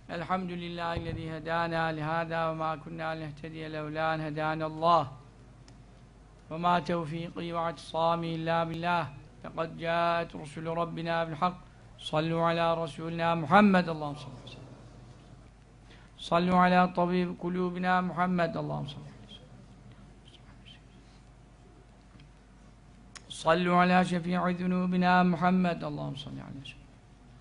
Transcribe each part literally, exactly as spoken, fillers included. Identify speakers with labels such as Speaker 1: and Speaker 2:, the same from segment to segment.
Speaker 1: Elhamdülillahi lezî hedâna lihâdâ ve mâ kunnâ linehtediye levlâ en hedânallâh ve mâ tevfîqî ve i'tisâmî illâ billâh lekad câet rusulü rabbinâ bil hak sallû alâ rasûlinâ Muhammed Allahümme salli aleyhi ve sellem sallû alâ tabîb kulûbinâ Muhammed Allahümme salli aleyhi ve sellem sallû alâ şefî'i zunûbinâ Muhammed Allahümme salli aleyhi ve sellem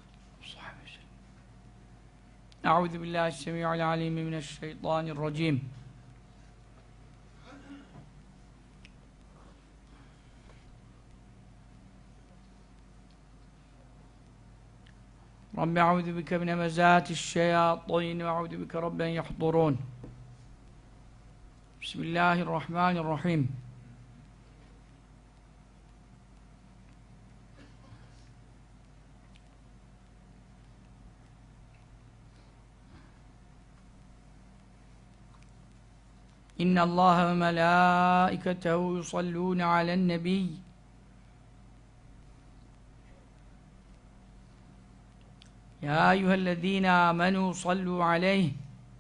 Speaker 1: Euzu billahi semi'il alim mineşşeytanirracim. Rabbi euzu bike min hemezâti'ş-şeyâtîn ve euzu bike rabben yahdurûn. Bismillahirrahmanirrahim. İnna Allaha ve melâiketehu yusallûne alen nebiyy. Ya eyyühellezîne âmenû sallû aleyh.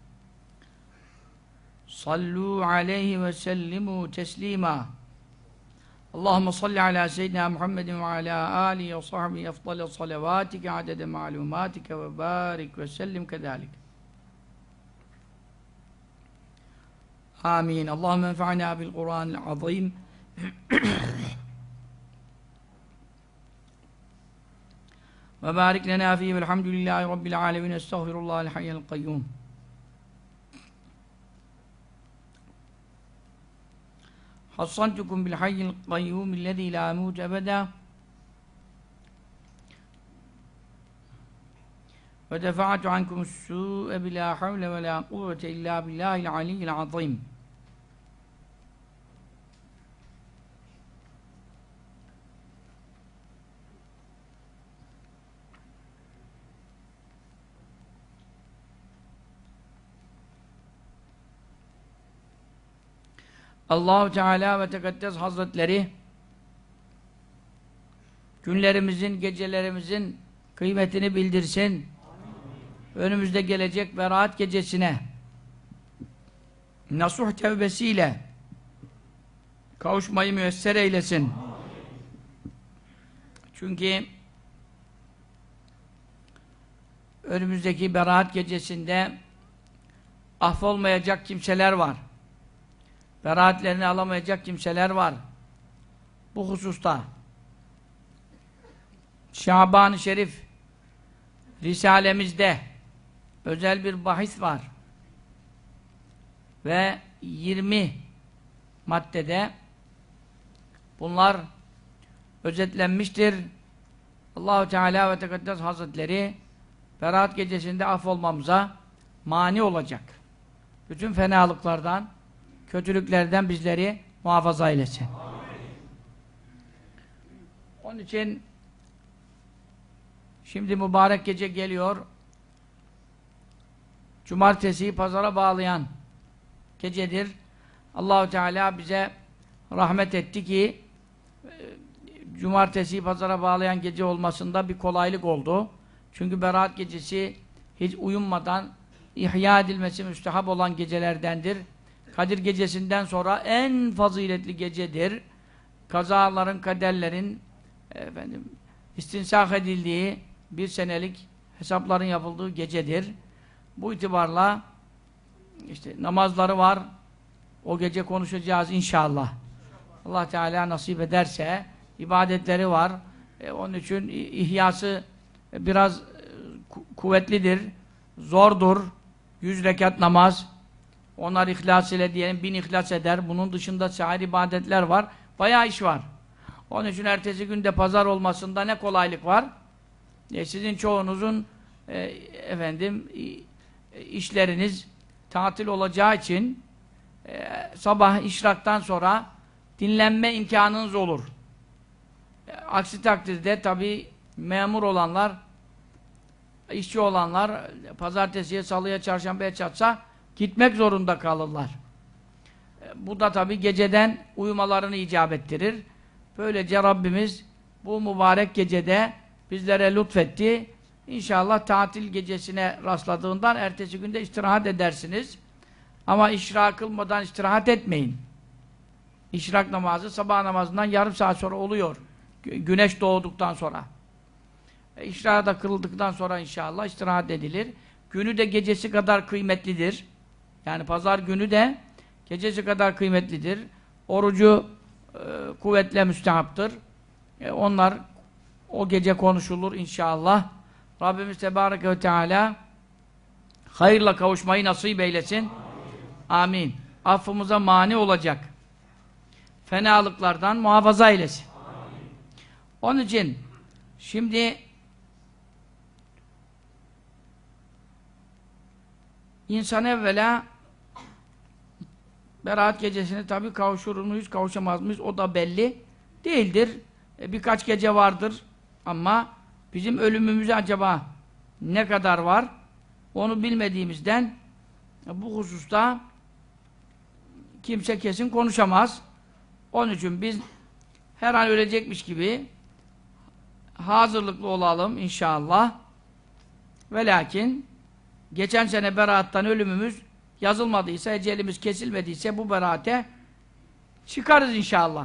Speaker 1: Sallû aleyhi ve sellimû teslîmâ. Allahümme salli alâ seyyidina Muhammedin ve alâ âlihi ve sahbihi efdale salavâtike adede ma'lumâtike ve bârik ve sellim kedâlik. Amin. Allahümme enfa'na bil Kur'anil azîm. Ve barik lena fîhî velhamdülillahi rabbil âlemin. Estağfirullahal hayyel kayyum. Hassantukum bil hayyil kayyum illezî lâ yemût ebedâ. Ve defa'tu ankumus-sû'e bilâ havle ve lâ kuvvete illâ billâhil aliyyil azîm. Allah-u Teala ve Tekaddes Hazretleri günlerimizin, gecelerimizin kıymetini bildirsin. Amin. Önümüzde gelecek Berat gecesine nasuh tevbesiyle kavuşmayı müyesser eylesin. Amin. Çünkü önümüzdeki Berat gecesinde affolmayacak kimseler var. Beraatlerini alamayacak kimseler var. Bu hususta Şaban-ı Şerif Risalemizde özel bir bahis var. Ve yirmi maddede bunlar özetlenmiştir. Allah-u Teala ve Tekaddes Hazretleri Berat gecesinde affolmamıza mani olacak. Bütün fenalıklardan, kötülüklerden bizleri muhafaza eylesin. Amin. Onun için şimdi mübarek gece geliyor. Cumartesiyi pazara bağlayan gecedir. Allah-u Teala bize rahmet etti ki cumartesiyi pazara bağlayan gece olmasında bir kolaylık oldu. Çünkü Berat gecesi hiç uyumadan ihya edilmesi müstehap olan gecelerdendir. Kadir gecesinden sonra en faziletli gecedir. Kazaların, kaderlerin efendim, istinsah edildiği bir senelik hesapların yapıldığı gecedir. Bu itibarla işte namazları var. O gece konuşacağız inşallah. Allah Teala nasip ederse ibadetleri var. E, onun için ihyası biraz e, kuvvetlidir. Zordur. Yüz rekat namaz. Onlar ihlas ile diyelim bin ihlas eder. Bunun dışında sair ibadetler var. Bayağı iş var. Onun için ertesi günde pazar olmasında ne kolaylık var. E, sizin çoğunuzun e, efendim e, işleriniz tatil olacağı için e, sabah işraktan sonra dinlenme imkanınız olur. E, aksi takdirde tabi memur olanlar, işçi olanlar pazartesiye, salıya, çarşambaya çatsa gitmek zorunda kalırlar. Bu da tabi geceden uyumalarını icap ettirir. Böylece Rabbimiz bu mübarek gecede bizlere lütfetti. İnşallah tatil gecesine rastladığından ertesi günde istirahat edersiniz. Ama işrak kılmadan istirahat etmeyin. İşrak namazı sabah namazından yarım saat sonra oluyor. Güneş doğduktan sonra. E, İşrak da kıldıktan sonra inşallah istirahat edilir. Günü de gecesi kadar kıymetlidir. Yani pazar günü de gecesi kadar kıymetlidir. Orucu e, kuvvetle müstehaptır. E, onlar o gece konuşulur inşallah. Rabbimiz Tebareke ve Teala hayırla kavuşmayı nasip eylesin. Amin. Affımıza mani olacak fenalıklardan muhafaza eylesin. Amin. Onun için şimdi insan evvela Berat gecesine tabi kavuşur muyuz, kavuşamaz mıyız? O da belli değildir. E, birkaç gece vardır ama bizim ölümümüze acaba ne kadar var? Onu bilmediğimizden e, bu hususta kimse kesin konuşamaz. Onun için biz her an ölecekmiş gibi hazırlıklı olalım inşallah. Ve lakin geçen sene beraattan ölümümüz yazılmadıysa, ecelimiz kesilmediyse bu beraate çıkarız inşallah.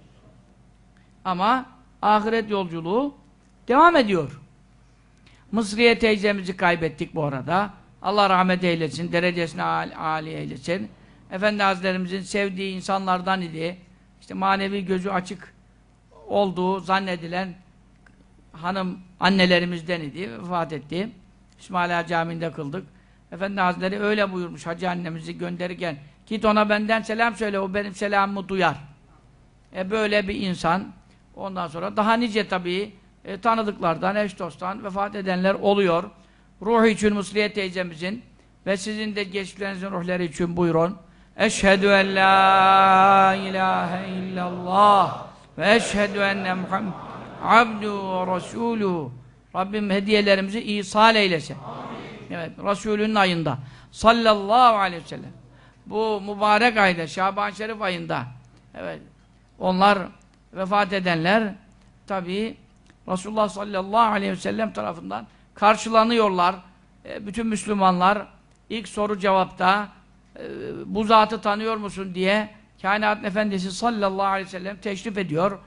Speaker 1: Ama ahiret yolculuğu devam ediyor. Mısriye teyzemizi kaybettik bu arada. Allah rahmet eylesin, derecesine âli eylesin. Efendi Hazretlerimizin sevdiği insanlardan idi. İşte manevi gözü açık olduğu zannedilen hanım annelerimizden idi. Vefat etti. İsmaila Camii'nde kıldık. Efendi Hazretleri öyle buyurmuş hacı annemizi gönderirken. Git ona benden selam söyle, o benim selamımı duyar. E böyle bir insan. Ondan sonra daha nice tabii e, tanıdıklardan, eş dosttan vefat edenler oluyor. Ruhu için Mısriye teyzemizin ve sizin de geçtiklerinizin ruhları için buyurun. Eşhedü en la ilahe illallah ve eşhedü enne Muhammed abdu ve resulü. Rabbim hediyelerimizi ihsal eylesin. Amin. Evet, Resulünün ayında sallallahu aleyhi ve sellem. Bu mübarek ayda, Şaban Şerif ayında evet, onlar vefat edenler tabii Resulullah sallallahu aleyhi ve sellem tarafından karşılanıyorlar. E, bütün Müslümanlar ilk soru cevapta e, bu zatı tanıyor musun diye Kainatın Efendisi sallallahu aleyhi ve sellem teşrif ediyor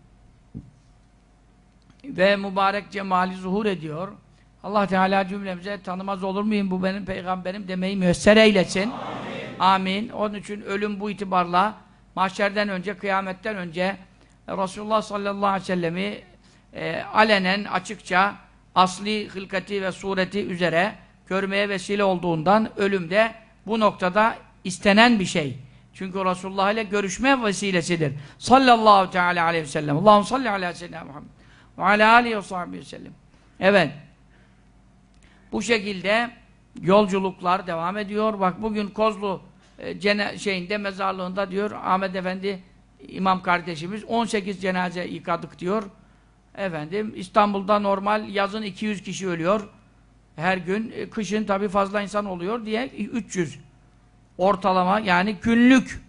Speaker 1: ve mübarek cemali zuhur ediyor. Allah Teala cümlemize tanımaz olur muyum, bu benim peygamberim demeyi müyesser eylesin. Amin. Amin. Onun için ölüm bu itibarla mahşerden önce, kıyametten önce Resulullah sallallahu aleyhi ve sellemi e, alenen, açıkça asli hılkati ve sureti üzere görmeye vesile olduğundan ölümde bu noktada istenen bir şey. Çünkü Resulullah ile görüşme vesilesidir. Sallallahu teala aleyhi ve sellem. Allahu salli ala seyyidina Muhammed ve ala alihi ve sahbihi ve sellem. Evet. Bu şekilde yolculuklar devam ediyor. Bak bugün Kozlu e, cene, şeyinde, mezarlığında diyor Ahmet Efendi imam kardeşimiz on sekiz cenaze yıkadık diyor. Efendim İstanbul'da normal yazın iki yüz kişi ölüyor. Her gün, e, kışın tabii fazla insan oluyor diye üç yüz ortalama, yani günlük.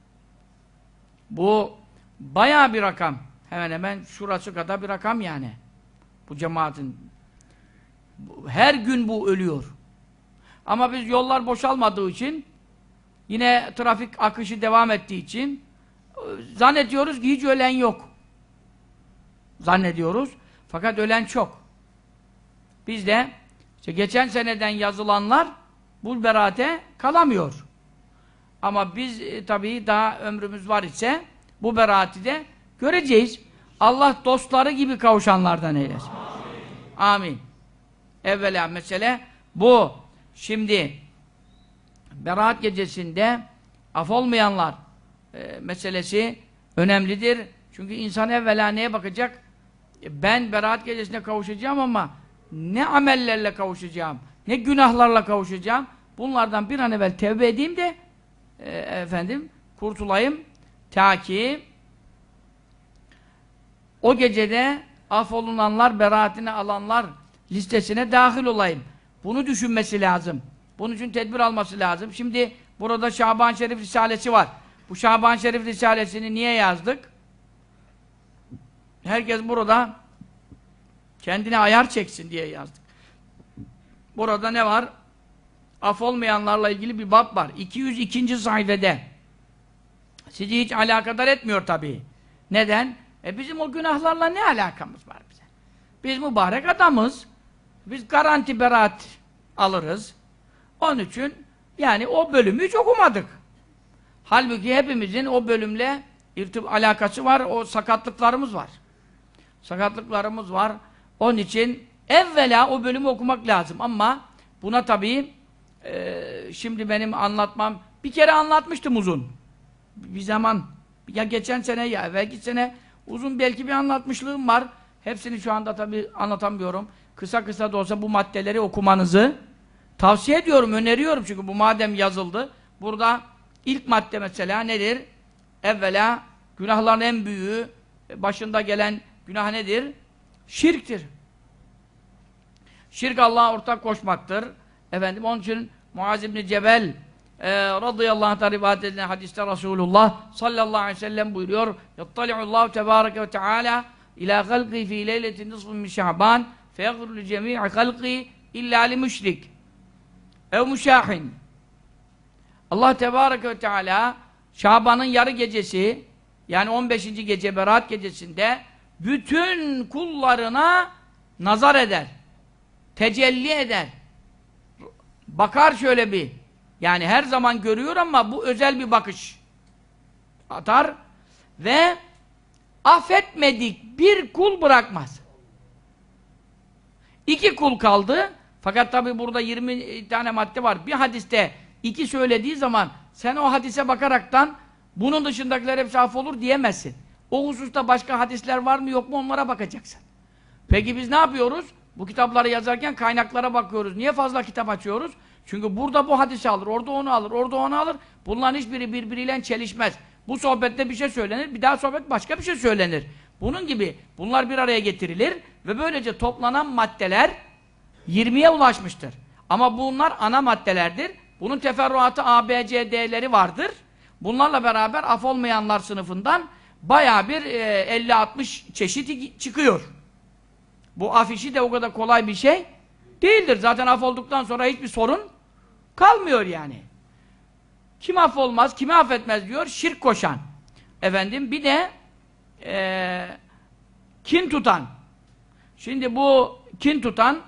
Speaker 1: Bu bayağı bir rakam. Hemen hemen şurası kadar bir rakam yani. Bu cemaatin. Her gün bu ölüyor. Ama biz yollar boşalmadığı için, yine trafik akışı devam ettiği için zannediyoruz ki hiç ölen yok. Zannediyoruz. Fakat ölen çok. Biz de işte geçen seneden yazılanlar bu beraate kalamıyor. Ama biz e, tabii daha ömrümüz var ise bu beraati de göreceğiz. Allah dostları gibi kavuşanlardan eylesin. Amin. Amin. Evvela mesele bu. Şimdi beraat gecesinde af olmayanlar e, meselesi önemlidir. Çünkü insan evvela neye bakacak? E, ben beraat gecesine kavuşacağım ama ne amellerle kavuşacağım, ne günahlarla kavuşacağım. Bunlardan bir an evvel tevbe edeyim de e, efendim kurtulayım. Ta ki o gecede affolunanlar, beraatini alanlar listesine dahil olayım. Bunu düşünmesi lazım. Bunun için tedbir alması lazım. Şimdi burada Şaban Şerif Risalesi var. Bu Şaban Şerif Risalesini niye yazdık? Herkes burada kendine ayar çeksin diye yazdık. burada ne var? Af olmayanlarla ilgili bir bab var. iki yüz ikinci sayfede. Sizi hiç alakadar etmiyor tabii. Neden? E bizim o günahlarla ne alakamız var bize? Biz mübarek adamız. Biz garanti beraat alırız. Onun için yani o bölümü hiç okumadık. Halbuki hepimizin o bölümle irtib alakası var. O sakatlıklarımız var. Sakatlıklarımız var. Onun için evvela o bölümü okumak lazım. Ama buna tabii e, şimdi benim anlatmam bir kere anlatmıştım uzun. Bir zaman ya geçen sene ya evvelki sene uzun belki bir anlatmışlığım var. Hepsini şu anda tabii anlatamıyorum. Kısa kısa da olsa bu maddeleri okumanızı tavsiye ediyorum, öneriyorum çünkü bu madem yazıldı. Burada ilk madde mesela nedir? Evvela günahların en büyüğü, başında gelen günah nedir? Şirktir. Şirk Allah'a ortak koşmaktır. Efendim onun için Muaz İbni Cebel e, radıyallahu anh'tan rivayet edilen hadiste Resulullah sallallahu aleyhi ve sellem buyuruyor: "Yattali'ullahu tebareke ve teala ila halqi fi leyletin nisfin min Şaban feyaghfiru li cemii halqi illa li müşrik ev müşahin." Allah tebareke ve teala Şaban'ın yarı gecesi, yani on beşinci gece Berat gecesinde bütün kullarına nazar eder. Tecelli eder. Bakar şöyle bir. Yani her zaman görüyor ama bu özel bir bakış atar ve affetmedik bir kul bırakmaz. İki kul kaldı. Fakat tabi burada yirmi tane madde var. Bir hadiste iki söylediği zaman sen o hadise bakaraktan bunun dışındakiler hepsi affolur diyemezsin. O hususta başka hadisler var mı yok mu onlara bakacaksın. Peki biz ne yapıyoruz? Bu kitapları yazarken kaynaklara bakıyoruz. Niye fazla kitap açıyoruz? Çünkü burada bu hadisi alır, orada onu alır, orada onu alır. Bunların hiçbiri birbiriyle çelişmez. Bu sohbette bir şey söylenir, bir daha sohbet başka bir şey söylenir. Bunun gibi bunlar bir araya getirilir ve böylece toplanan maddeler yirmiye ulaşmıştır. Ama bunlar ana maddelerdir. Bunun teferruatı A, B, C, D'leri vardır. Bunlarla beraber af olmayanlar sınıfından bayağı bir e, elli altmış çeşit çıkıyor. Bu af işi de o kadar kolay bir şey değildir. Zaten af olduktan sonra hiçbir sorun kalmıyor yani. Kim af olmaz, kimi affetmez diyor? Şirk koşan. Efendim bir de e, kin tutan. Şimdi bu kin tutan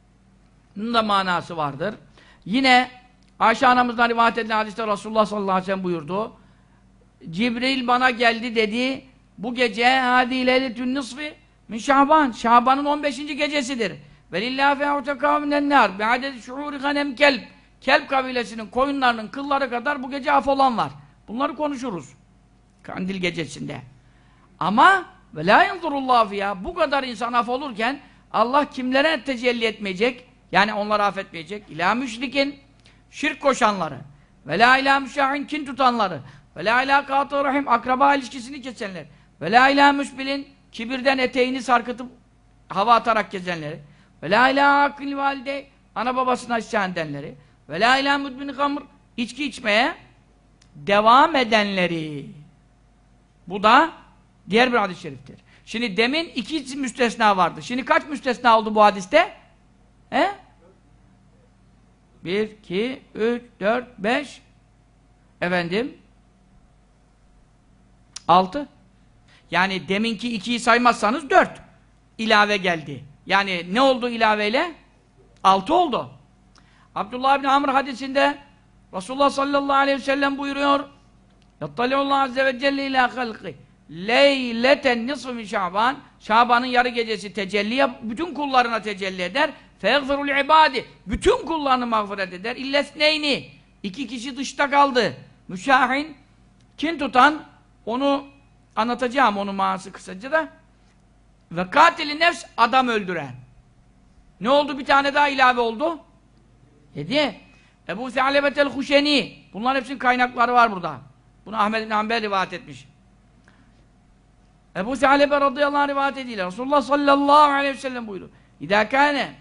Speaker 1: da manası vardır. Yine Ayşe anamızdan rivayet edilen hadiste Resulullah sallallahu aleyhi ve sellem buyurdu. Cibril bana geldi dedi. Bu gece hadi leyletün nisfi min Şaban. Şaban'ın on beşinci gecesidir. Ve lillahi fe'uteka minen nar bi'adedi şuhuri ganem kelb. Kelp kabilesinin koyunlarının kılları kadar bu gece af olan var. Bunları konuşuruz. Kandil gecesinde. Ama ve la yanzurullahu fiyâ. Bu kadar insan af olurken Allah kimlere tecelli etmeyecek? Yani onları affetmeyecek. İlâ müşrikin, şirk koşanları. Ve la ilâ müşâhin, kin tutanları. Ve la ilâ kâtı rahim, akraba ilişkisini kesenler. Ve la ilâ müşbilin, kibirden eteğini sarkıtıp hava atarak gezenleri. Ve la ilâ akil valide, ana babasına isyan edenleri. Ve la ilâ mudbin kamr, içki içmeye devam edenleri. Bu da diğer bir hadis-i şeriftir. Şimdi demin iki müstesna vardı. Şimdi kaç müstesna oldu bu hadiste? He? Bir, iki, üç, dört, beş. Efendim? Altı. Yani deminki ikiyi saymazsanız dört. İlave geldi. Yani ne oldu ilaveyle? Altı oldu. Abdullah ibn Amr hadisinde Resulullah sallallahu aleyhi ve sellem buyuruyor. Yattali'ullah azze ve celle ila halqi leyleten nisfi min Şaban. Şaban'ın yarı gecesi tecelliye, bütün kullarına tecelli eder. Feğfirul ibadi. Bütün kullarını mağfiret eder. İllesneyni. İki kişi dışta kaldı. Müşahin. Kin tutan, onu anlatacağım, onun manası kısaca da. Ve katili nefs, adam öldüren. Ne oldu? Bir tane daha ilave oldu. Yedi. Ebu Se'alebetel Huşeni. Bunların hepsinin kaynakları var burada. Bunu Ahmed bin Hanbel rivayet etmiş. Ebu Se'alebe radıyallahu anh rivayet edilir. Resulullah sallallahu aleyhi ve sellem buyurdu. İdâ kâne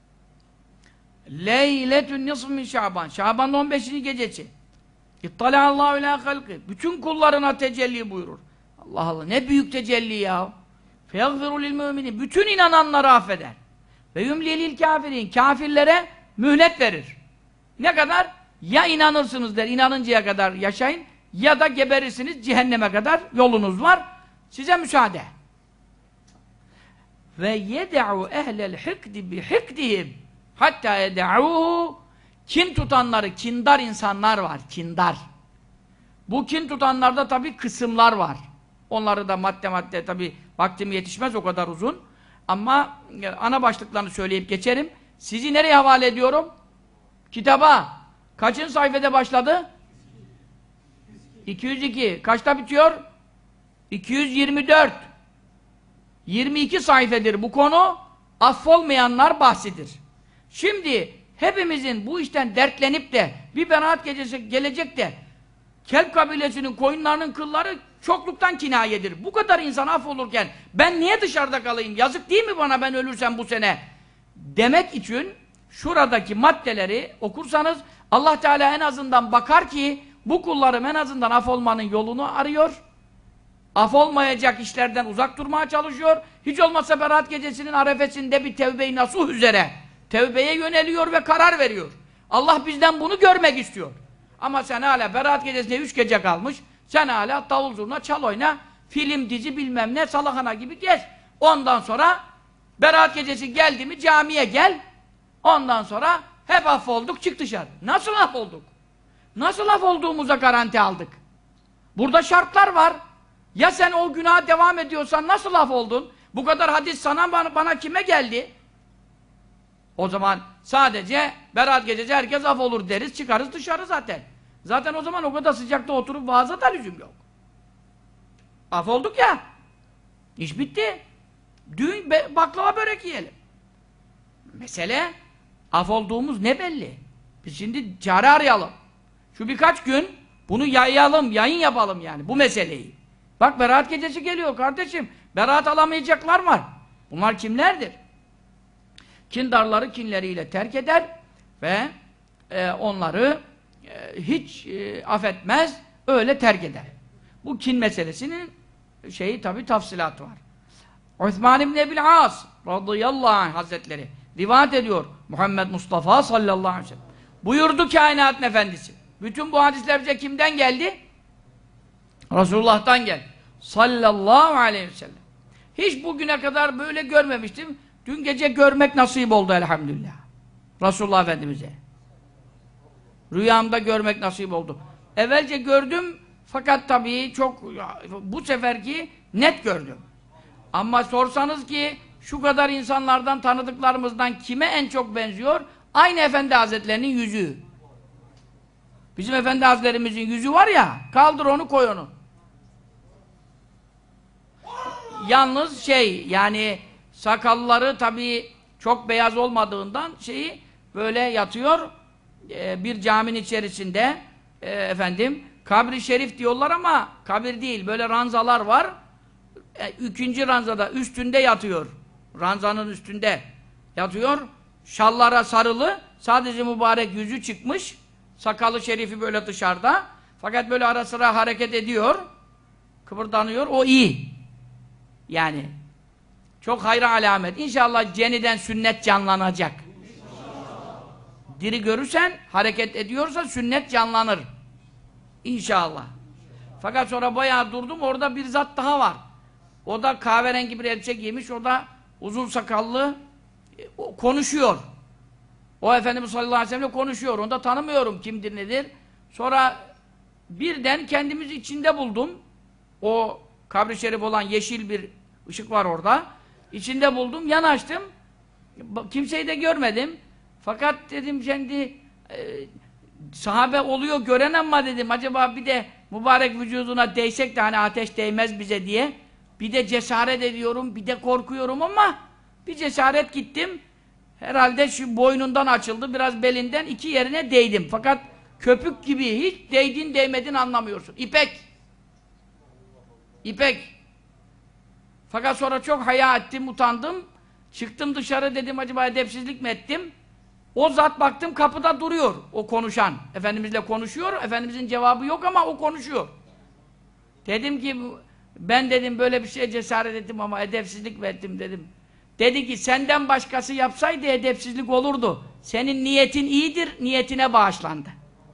Speaker 1: leyletün nisf min Şaban. Şaban'ın on beşinci gecesi. İttalâallâhu ilâ halkı. Bütün kullarına tecelli buyurur. Allah Allah, ne büyük tecelli ya. Feyaghfiru lil müminin. Bütün inananları affeder. Ve yumli lil kafirin. Kafirlere mühlet verir. Ne kadar? Ya inanırsınız der, inanıncaya kadar yaşayın, ya da geberirsiniz, cehenneme kadar yolunuz var. Size müsaade. Ve yed'u ehlel hikdi bi hikdihim hatta yed'uhu. Kin tutanları, kindar insanlar var, kindar. Bu kin tutanlarda tabi kısımlar var. Onları da madde madde tabi vaktim yetişmez o kadar uzun. Ama ana başlıklarını söyleyip geçerim. Sizi nereye havale ediyorum? Kitaba. Kaçıncı sayfada başladı? iki yüz iki. Kaçta bitiyor? iki yüz yirmi dört. yirmi iki sayfedir bu konu. Affolmayanlar bahsidir. Şimdi hepimizin bu işten dertlenip de bir beraat gecesi gelecek de Kelp kabilesinin koyunlarının kılları çokluktan kinayedir. Bu kadar insan affolurken ben niye dışarıda kalayım? Yazık değil mi bana ben ölürsem bu sene? Demek için şuradaki maddeleri okursanız Allah Teala en azından bakar ki bu kullarım en azından affolmanın yolunu arıyor. Affolmayacak işlerden uzak durmaya çalışıyor. Hiç olmazsa beraat gecesinin arefesinde bir tevbe-i nasuh üzere tevbeye yöneliyor ve karar veriyor. Allah bizden bunu görmek istiyor. Ama sen hala beraat gecesinde üç gece kalmış, sen hala davul zurna çal oyna, film, dizi bilmem ne, salahana gibi gez. Ondan sonra beraat gecesi geldi mi camiye gel, ondan sonra hep affolduk, çık dışarı. Nasıl affolduk? Nasıl affolduğumuza garanti aldık? Burada şartlar var. Ya sen o günaha devam ediyorsan nasıl affoldun? Bu kadar hadis sana bana, bana kime geldi? O zaman sadece beraat gecesi herkes af olur deriz, çıkarız dışarı zaten. Zaten o zaman o kadar sıcakta oturup vaaza da lüzum yok. Af olduk ya. İş bitti. Düğün baklava börek yiyelim. Mesele af olduğumuz ne belli? Biz şimdi çare arayalım. Şu birkaç gün bunu yayalım, yayın yapalım yani bu meseleyi. Bak beraat gecesi geliyor kardeşim. Beraat alamayacaklar var. Bunlar kimlerdir? Kindarları kinleriyle terk eder ve e, onları e, hiç e, affetmez, öyle terk eder. Bu kin meselesinin şeyi tabi tafsilatı var. Osman İbni Ebil As radıyallahu anh hazretleri rivayet ediyor. Muhammed Mustafa sallallahu aleyhi ve sellem buyurdu kainatın efendisi. Bütün bu hadisler bize kimden geldi? Resulullah'tan geldi. Sallallahu aleyhi ve sellem. Hiç bugüne kadar böyle görmemiştim. Dün gece görmek nasip oldu elhamdülillah. Resulullah Efendimiz'e. Rüyamda görmek nasip oldu. Evvelce gördüm fakat tabii çok bu seferki net gördüm. Ama sorsanız ki şu kadar insanlardan tanıdıklarımızdan kime en çok benziyor? Aynı Efendi Hazretlerinin yüzü. Bizim Efendi Hazretlerimizin yüzü var ya, kaldır onu koy onu. Yalnız şey yani sakalları tabii çok beyaz olmadığından şeyi böyle yatıyor e, bir caminin içerisinde e, efendim kabri şerif diyorlar ama kabir değil böyle ranzalar var e, ikinci ranzada üstünde yatıyor ranzanın üstünde yatıyor şallara sarılı sadece mübarek yüzü çıkmış sakalı şerifi böyle dışarıda fakat böyle ara sıra hareket ediyor kıpırdanıyor o iyi yani çok hayra alamet. İnşallah ceniden sünnet canlanacak. İnşallah. Diri görürsen, hareket ediyorsa sünnet canlanır. İnşallah. Fakat sonra bayağı durdum, orada bir zat daha var. O da kahverengi bir elbise giymiş, o da uzun sakallı, o konuşuyor. O Efendimiz sallallahu aleyhi ve sellem konuşuyor. Onu da tanımıyorum kimdir nedir. Sonra birden kendimizi içinde buldum. O kabri şerif olan yeşil bir ışık var orada. İçinde buldum, yanaştım. Kimseyi de görmedim. Fakat dedim kendi e, sahabe oluyor gören ama dedim acaba bir de mübarek vücuduna değsek de hani ateş değmez bize diye. Bir de cesaret ediyorum, bir de korkuyorum ama bir cesaret gittim. Herhalde şu boynundan açıldı, biraz belinden iki yerine değdim. Fakat köpük gibi hiç değdin değmedin anlamıyorsun. İpek. İpek. Fakat sonra çok haya ettim, utandım. Çıktım dışarı dedim acaba edepsizlik mi ettim? O zat baktım kapıda duruyor o konuşan. Efendimizle konuşuyor. Efendimizin cevabı yok ama o konuşuyor. Dedim ki ben dedim böyle bir şeye cesaret ettim ama edepsizlik mi ettim dedim. Dedi ki senden başkası yapsaydı edepsizlik olurdu. Senin niyetin iyidir, niyetine bağışlandı.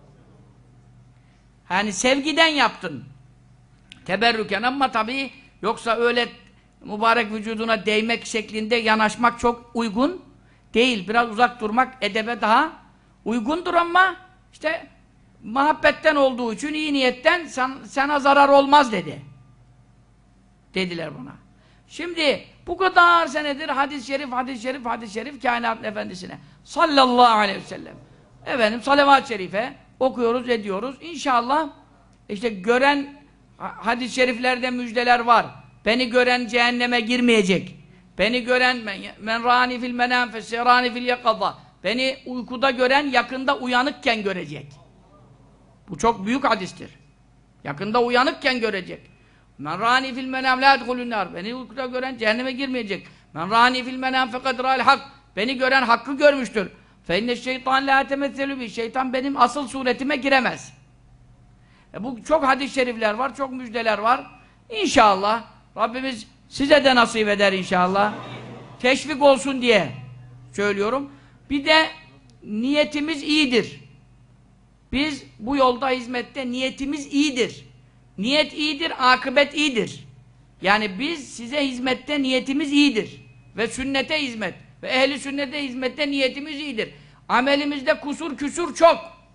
Speaker 1: Yani sevgiden yaptın. Teberrüken ama tabii yoksa öyle mübarek vücuduna değmek şeklinde yanaşmak çok uygun değil. Biraz uzak durmak edebe daha uygundur ama işte muhabbetten olduğu için iyi niyetten san, sana zarar olmaz dedi. Dediler bana. Şimdi bu kadar senedir hadis-i şerif, hadis-i şerif, hadis-i şerif kainatın efendisine sallallahu aleyhi ve sellem. Efendim salavat-ı şerife okuyoruz, ediyoruz. İnşallah işte gören hadis-i şeriflerde müjdeler var. Beni gören cehenneme girmeyecek. Beni gören men rani fil menam fesirani fil yakaza. Beni uykuda gören yakında uyanıkken görecek. Bu çok büyük hadistir. Yakında uyanıkken görecek. Men rani fil menam la yedhulun nar. Beni uykuda gören cehenneme girmeyecek. Men rani fil menam fekad ra'al hak. Beni gören hakkı görmüştür. Fe inne şeytan la temesselu bi. Şeytan benim asıl suretime giremez. E bu çok hadis-i şerifler var, çok müjdeler var. İnşallah Rabbimiz size de nasip eder inşallah. Teşvik olsun diye söylüyorum. Bir de niyetimiz iyidir. Biz bu yolda hizmette niyetimiz iyidir. Niyet iyidir, akıbet iyidir. Yani biz size hizmette niyetimiz iyidir. Ve sünnete hizmet. Ve ehli sünnete hizmette niyetimiz iyidir. Amelimizde kusur küsur çok.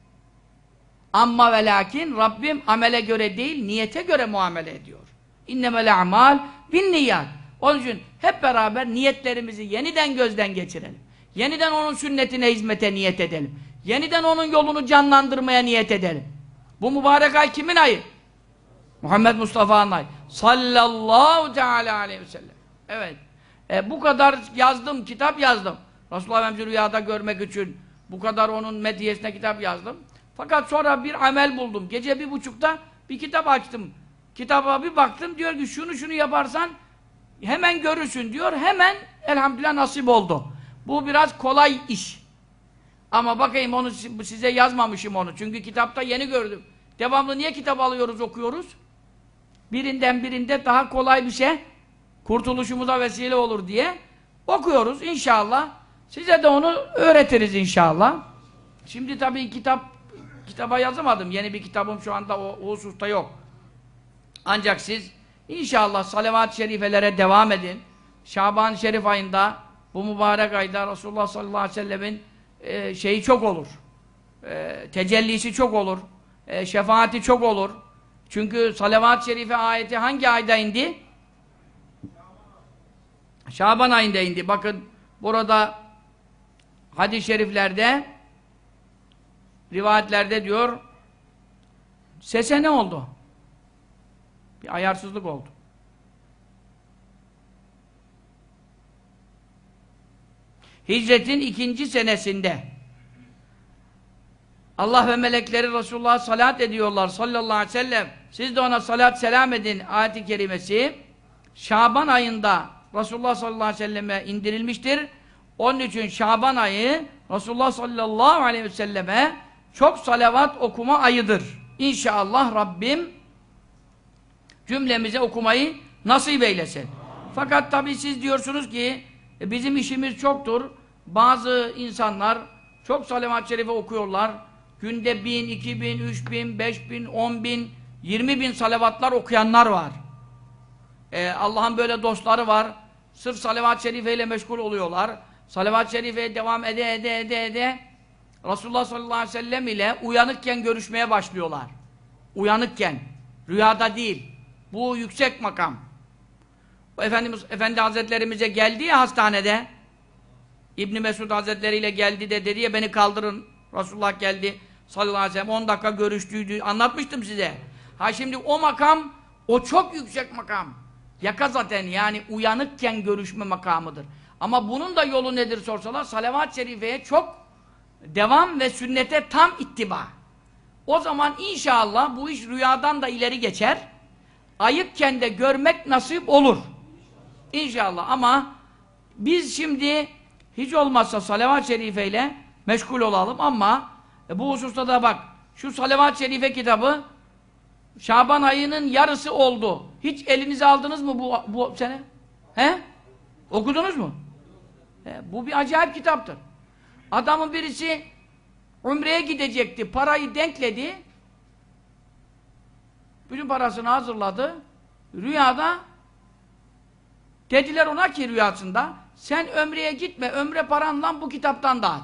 Speaker 1: Amma ve lakin Rabbim amele göre değil, niyete göre muamele ediyor. İnnemel a'mal bin niyat. Onun için hep beraber niyetlerimizi yeniden gözden geçirelim. Yeniden onun sünnetine hizmete niyet edelim. Yeniden onun yolunu canlandırmaya niyet edelim. Bu mübarek ay kimin ayı? Muhammed Mustafa'nın ayı. Sallallahu teala aleyhi ve sellem. Evet. E, bu kadar yazdım, kitap yazdım. Resulullah Efendimiz'i rüyada görmek için bu kadar onun medhiyesine kitap yazdım. Fakat sonra bir amel buldum. Gece bir buçukta bir kitap açtım. Kitaba bir baktım, diyor ki şunu şunu yaparsan hemen görürsün diyor. Hemen elhamdülillah nasip oldu. Bu biraz kolay iş. Ama bakayım onu size yazmamışım onu. Çünkü kitapta yeni gördüm. Devamlı niye kitap alıyoruz, okuyoruz? Birinden birinde daha kolay bir şey kurtuluşumuza vesile olur diye okuyoruz inşallah. Size de onu öğretiriz inşallah. Şimdi tabii kitap kitaba yazamadım. Yeni bir kitabım şu anda o, o hususta yok. Ancak siz inşallah salavat-ı şerifelere devam edin. Şaban-ı Şerif ayında, bu mübarek ayda Resulullah sallallahu aleyhi ve sellemin e, şeyi çok olur. E, tecellisi çok olur. E, şefaati çok olur. Çünkü salavat-ı şerife ayeti hangi ayda indi? Şaban ayında indi. Bakın burada hadis-i şeriflerde, rivayetlerde diyor, sese ne oldu? Bir ayarsızlık oldu. Hicretin ikinci senesinde Allah ve melekleri Resulullah'a salat ediyorlar sallallahu aleyhi ve sellem. Siz de ona salat selam edin ayet-i kerimesi Şaban ayında Resulullah sallallahu aleyhi ve selleme indirilmiştir. Onun için Şaban ayı Resulullah sallallahu aleyhi ve selleme çok salavat okuma ayıdır. İnşallah Rabbim cümlemize okumayı nasip eylesin. Fakat tabii siz diyorsunuz ki e, bizim işimiz çoktur. Bazı insanlar çok salavat-ı şerife okuyorlar. Günde bin, iki bin, üç bin, beş bin, on bin, yirmi bin salavatlar okuyanlar var. Ee, Allah'ın böyle dostları var. Sırf salavat-ı şerifeyle meşgul oluyorlar. Salavat-ı şerifeye devam ede ede ede ede Resulullah sallallahu aleyhi ve sellem ile uyanıkken görüşmeye başlıyorlar. Uyanıkken. Rüyada değil. Bu yüksek makam. O Efendimiz, Efendi Hazretlerimize geldi ya hastanede. İbn Mesud Hazretleri ile geldi de dedi ya beni kaldırın. Resulullah geldi sallallahu aleyhi ve sellem on dakika görüştüydü. Anlatmıştım size. Ha şimdi o makam o çok yüksek makam. Yaka zaten yani uyanıkken görüşme makamıdır. Ama bunun da yolu nedir sorsalar salavat-ı şerifeye çok devam ve sünnete tam ittiba. O zaman inşallah bu iş rüyadan da ileri geçer. Ayıkken de görmek nasip olur. İnşallah ama biz şimdi hiç olmazsa salavat-ı şerifeyle meşgul olalım ama e, bu hususta da bak şu salavat-ı şerife kitabı Şaban ayının yarısı oldu. Hiç elinize aldınız mı bu, bu sene? He? Okudunuz mu? E, bu bir acayip kitaptır. Adamın birisi Umre'ye gidecekti, parayı denkledi, bütün parasını hazırladı, rüyada dediler ona ki rüyasında, sen Ömre'ye gitme, ömre paranla bu kitaptan dağıt.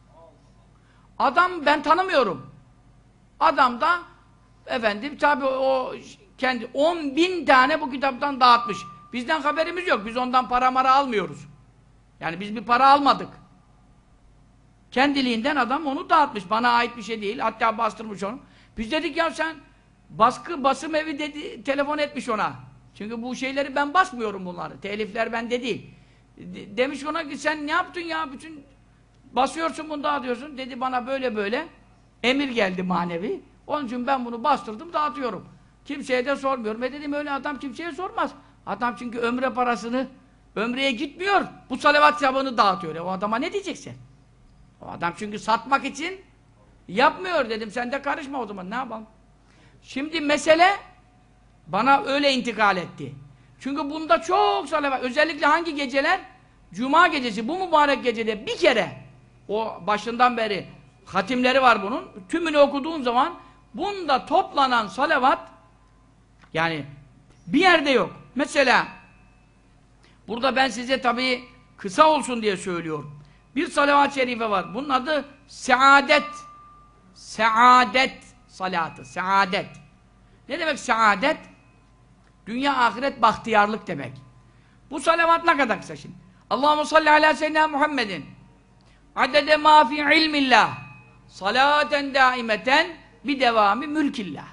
Speaker 1: Adam ben tanımıyorum. Adam da efendim tabi o kendi on bin tane bu kitaptan dağıtmış. Bizden haberimiz yok. Biz ondan para mara almıyoruz. Yani biz bir para almadık. Kendiliğinden adam onu dağıtmış. Bana ait bir şey değil. Hatta bastırmış onu. Biz dedik ya sen baskı basım evi dedi, telefon etmiş ona. Çünkü bu şeyleri ben basmıyorum bunları. Telifler bende değil. De, demiş ona ki sen ne yaptın ya? Bütün basıyorsun bunu dağıtıyorsun. Dedi bana böyle böyle emir geldi manevi. Onun için ben bunu bastırdım dağıtıyorum. Kimseye de sormuyorum. Ve dedim öyle adam kimseye sormaz. Adam çünkü ömre parasını ömreye gitmiyor. Bu salavat sevabını dağıtıyor. E, o adama ne diyeceksin? O adam çünkü satmak için yapmıyor dedim. Sen de karışma o zaman. Ne yapalım? Şimdi mesele bana öyle intikal etti. Çünkü bunda çok salavat. Özellikle hangi geceler? Cuma gecesi. Bu mübarek gecede bir kere o başından beri hatimleri var bunun. Tümünü okuduğun zaman bunda toplanan salavat yani bir yerde yok. Mesela burada ben size tabii kısa olsun diye söylüyorum. Bir salavat-ı şerife var. Bunun adı Saadet. Saadet salatı. Saadet. Ne demek saadet? Dünya ahiret bahtiyarlık demek. Bu salavat ne kadar kısa şimdi? Allahumme salli ala seyyidina Muhammedin adede ma fi ilmillah salaten daimeten bi devami mülkillah.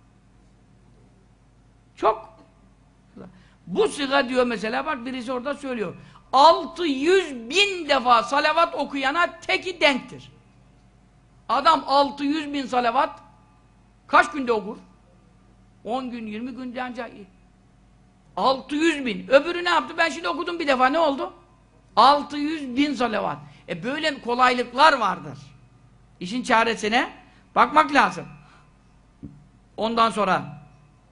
Speaker 1: Çok. Bu sıga diyor mesela bak birisi orada söylüyor. altı yüz bin defa salavat okuyana teki denktir. Adam altı yüz bin salavat kaç günde okur? on gün, yirmi günde ancak altı yüz bin. Öbürü ne yaptı? Ben şimdi okudum bir defa. Ne oldu? altı yüz bin salavat. E böyle kolaylıklar vardır. İşin çaresine bakmak lazım. Ondan sonra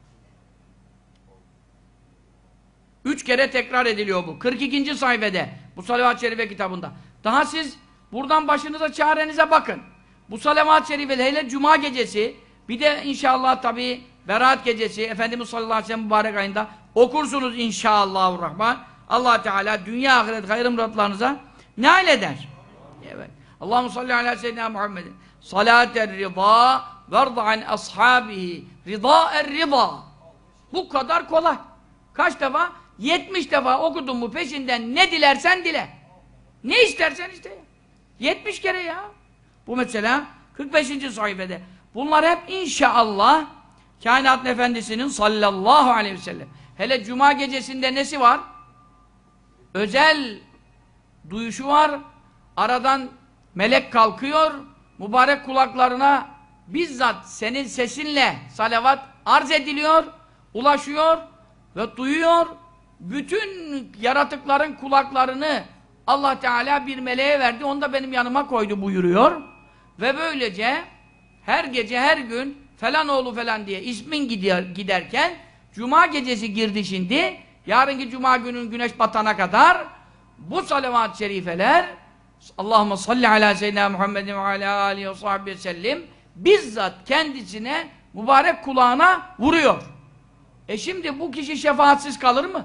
Speaker 1: üç kere tekrar ediliyor bu. kırk ikinci sayfede. Bu salavat-ı şerife kitabında. Daha siz buradan başınıza çarenize bakın. Bu salavat-ı şerifede hele cuma gecesi bir de inşallah tabi Berat gecesi Efendimiz sallallahu aleyhi ve sellem mübarek ayında okursunuz inşallahurrahman. Allah Teala dünya ahiret hayır muratlarınıza nail eder. Evet. Allahumme salli ala seyyidina Muhammedin salater rıza verda an ashabihi rızaer rıza. Bu kadar kolay. Kaç defa? yetmiş defa okudun mu peşinden ne dilersen dile. Ne istersen iste. yetmiş kere ya. Bu mesela kırk beşinci sayfede. Bunlar hep inşallah Kainat Efendisi'nin sallallahu aleyhi ve sellem. Hele cuma gecesinde nesi var? Özel duyuşu var. Aradan melek kalkıyor. Mübarek kulaklarına bizzat senin sesinle salavat arz ediliyor. Ulaşıyor ve duyuyor. Bütün yaratıkların kulaklarını Allah Teala bir meleğe verdi. Onu da benim yanıma koydu buyuruyor. Ve böylece her gece her gün falan oğlu falan diye ismin gider, giderken cuma gecesi girdi şimdi. Yarınki cuma günün güneş batana kadar bu salavat-ı şerifeler Allahumme salli ala seyyidina Muhammedin ve ala alihi ve sahbihi sellem bizzat kendisine mübarek kulağına vuruyor. E şimdi bu kişi şefaatsiz kalır mı?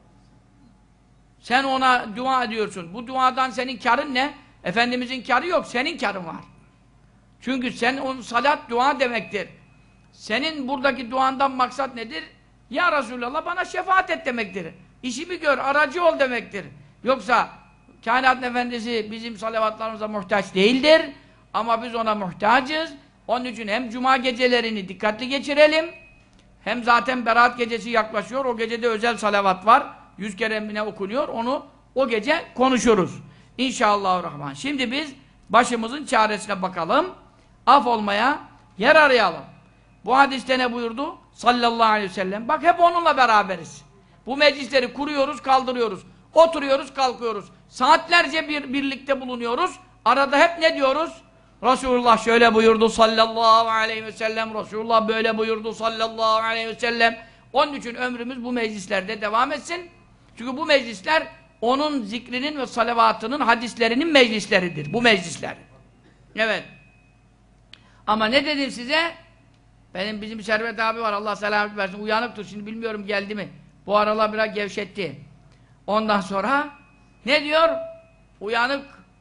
Speaker 1: Sen ona dua ediyorsun. Bu duadan senin karın ne? Efendimizin karı yok, senin karın var. Çünkü sen onun salat dua demektir. Senin buradaki duandan maksat nedir? Ya Resulallah bana şefaat et demektir. İşimi gör, aracı ol demektir. Yoksa Kainat Efendisi bizim salavatlarımıza muhtaç değildir. Ama biz ona muhtacız. Onun için hem cuma gecelerini dikkatli geçirelim. Hem zaten Berat gecesi yaklaşıyor. O gecede özel salavat var. Yüz kere emine okunuyor. Onu o gece konuşuruz. İnşallahurrahman. Şimdi biz başımızın çaresine bakalım. Af olmaya yer arayalım. Bu hadiste ne buyurdu? Sallallahu aleyhi ve sellem. Bak hep onunla beraberiz. Bu meclisleri kuruyoruz, kaldırıyoruz. Oturuyoruz, kalkıyoruz. Saatlerce bir birlikte bulunuyoruz. Arada hep ne diyoruz? Resulullah şöyle buyurdu sallallahu aleyhi ve sellem. Resulullah böyle buyurdu sallallahu aleyhi ve sellem. Onun için ömrümüz bu meclislerde devam etsin. Çünkü bu meclisler onun zikrinin ve salavatının hadislerinin meclisleridir. Bu meclisler. Evet. Ama ne dedim size? Benim bizim Servet abi var. Allah selamet versin. Uyanıktır. Şimdi bilmiyorum geldi mi? Bu aralar biraz gevşetti. Ondan sonra ne diyor? Uyanık.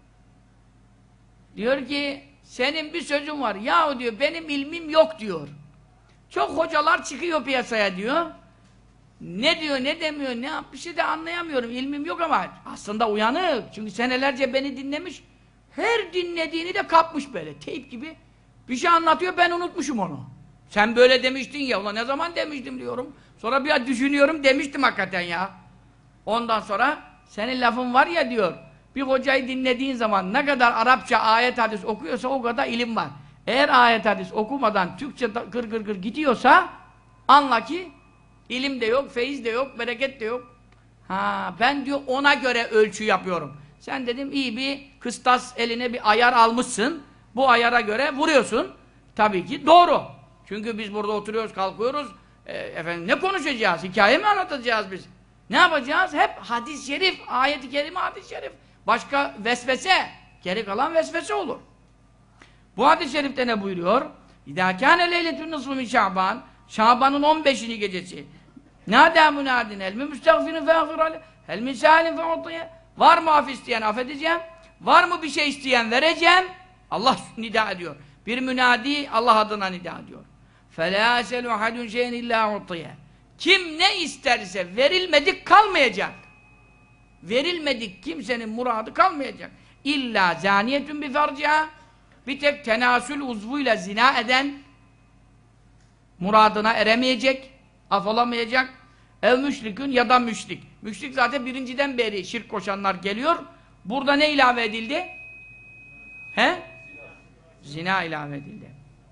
Speaker 1: Diyor ki senin bir sözün var. Yahu diyor benim ilmim yok diyor. Çok hocalar çıkıyor piyasaya diyor. Ne diyor, ne demiyor, ne bir şey de anlayamıyorum. İlmim yok ama aslında uyanık. Çünkü senelerce beni dinlemiş. Her dinlediğini de kapmış böyle. Teyp gibi. Bir şey anlatıyor, ben unutmuşum onu. Sen böyle demiştin ya. Ulan ne zaman demiştim diyorum. Sonra bir düşünüyorum, demiştim hakikaten ya. Ondan sonra senin lafın var ya diyor. Bir hocayı dinlediğin zaman ne kadar Arapça ayet hadis okuyorsa o kadar ilim var. Eğer ayet hadis okumadan Türkçe gır gır gır gidiyorsa anla ki ilim de yok, feyiz de yok, bereket de yok. Ha, ben diyor ona göre ölçü yapıyorum. Sen dedim iyi bir kıstas eline bir ayar almışsın. Bu ayara göre vuruyorsun. Tabii ki doğru. Çünkü biz burada oturuyoruz, kalkıyoruz. E, efendim ne konuşacağız? Hikaye mi anlatacağız biz? Ne yapacağız? Hep hadis-i şerif, ayet-i kerime hadis-i şerif. Başka vesvese, geri kalan vesvese olur. Bu hadis-i şerifte ne buyuruyor? İdâ kâne leyletün nısfı min Şaban. Şaban'ın on beşinci gecesi. Nâdâ münâdin elmi müstağfirun feğfir aleyh. Hel min sâlim fe'utiye. Var mı af isteyen affedeceğim. Var mı bir şey isteyen vereceğim. Allah nida ediyor. Bir münadi Allah adına nida ediyor. فَلَا سَلُوا حَدٌ شَيْنِ اِلَّا عُطِيَ. Kim ne isterse verilmedik kalmayacak. Verilmedik kimsenin muradı kalmayacak. İlla zaniyetun bi farciha. Bir tek tenasül uzvuyla zina eden muradına eremeyecek, af olamayacak. Ev müşrikün ya da müşrik. Müşrik zaten birinciden beri şirk koşanlar geliyor. Burada ne ilave edildi? He? Zina ilave edildi.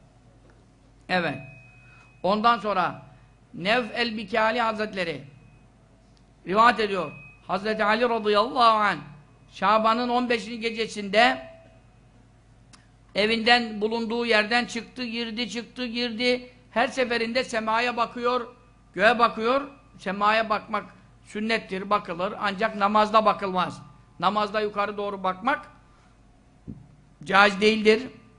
Speaker 1: Evet. Ondan sonra Nevf el-Bikali Hazretleri rivayet ediyor. Hazreti Ali radıyallahu anh Şaban'ın on beşinci gecesinde evinden bulunduğu yerden çıktı, girdi, çıktı, girdi. Her seferinde semaya bakıyor, göğe bakıyor. Semaya bakmak sünnettir, bakılır. Ancak namazda bakılmaz. Namazda yukarı doğru bakmak caiz değildir.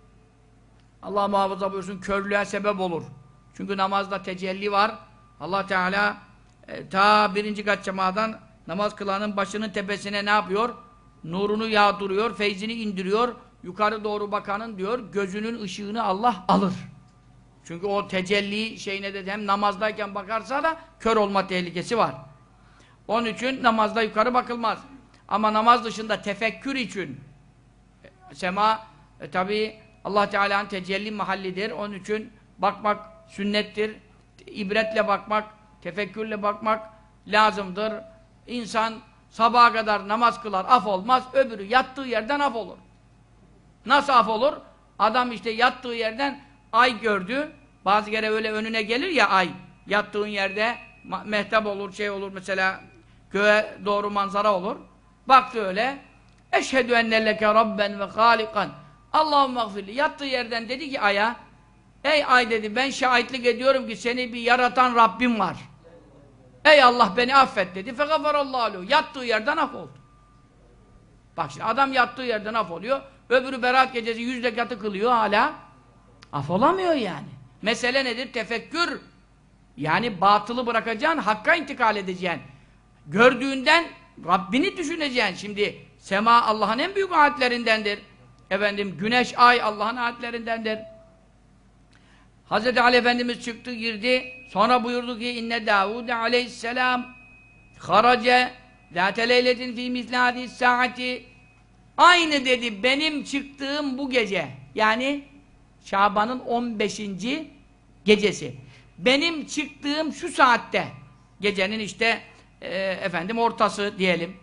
Speaker 1: Allah muhafaza buyursun, körlüğe sebep olur. Çünkü namazda tecelli var. Allah Teala e, ta birinci kat cemadan namaz kılanın başının tepesine ne yapıyor? Nurunu yağdırıyor, feyzini indiriyor. Yukarı doğru bakanın diyor, gözünün ışığını Allah alır. Çünkü o tecelli şeyine de hem namazdayken bakarsa da kör olma tehlikesi var. Onun için namazda yukarı bakılmaz. Ama namaz dışında tefekkür için e, sema e, tabi Allah Teala'nın tecelli mahallidir. Onun için bakmak sünnettir. İbretle bakmak, tefekkürle bakmak lazımdır. İnsan sabaha kadar namaz kılar, af olmaz. Öbürü yattığı yerden af olur. Nasıl af olur? Adam işte yattığı yerden ay gördü. Bazı kere öyle önüne gelir ya ay. Yattığın yerde mehtap olur, şey olur mesela göğe doğru manzara olur. Baktı öyle. Eşhedü ennelleke rabben ve halikan. Allahümme gfirli. Yattığı yerden dedi ki aya, ey ay dedi, ben şahitlik ediyorum ki seni bir yaratan Rabbim var. Ey Allah beni affet dedi. Fegafarallahu aleyh. Yattığı yerden af oldu. Bak şimdi adam yattığı yerden af oluyor. Öbürü Berat gecesi yüz rekatı kılıyor hala. Af olamıyor yani. Mesele nedir? Tefekkür. Yani batılı bırakacaksın, hakka intikal edeceksin. Gördüğünden Rabbini düşüneceksin. Şimdi sema Allah'ın en büyük ayetlerindendir. Efendim güneş, ay Allah'ın ayetlerindendir. Hazreti Ali Efendimiz çıktı, girdi. Sonra buyurdu ki inne Davud aleyhisselam harace zâte leyletin fî misli hâdîs saati. Aynı dedi benim çıktığım bu gece. Yani Şaban'ın on beşinci gecesi. Benim çıktığım şu saatte. Gecenin işte e, efendim ortası diyelim.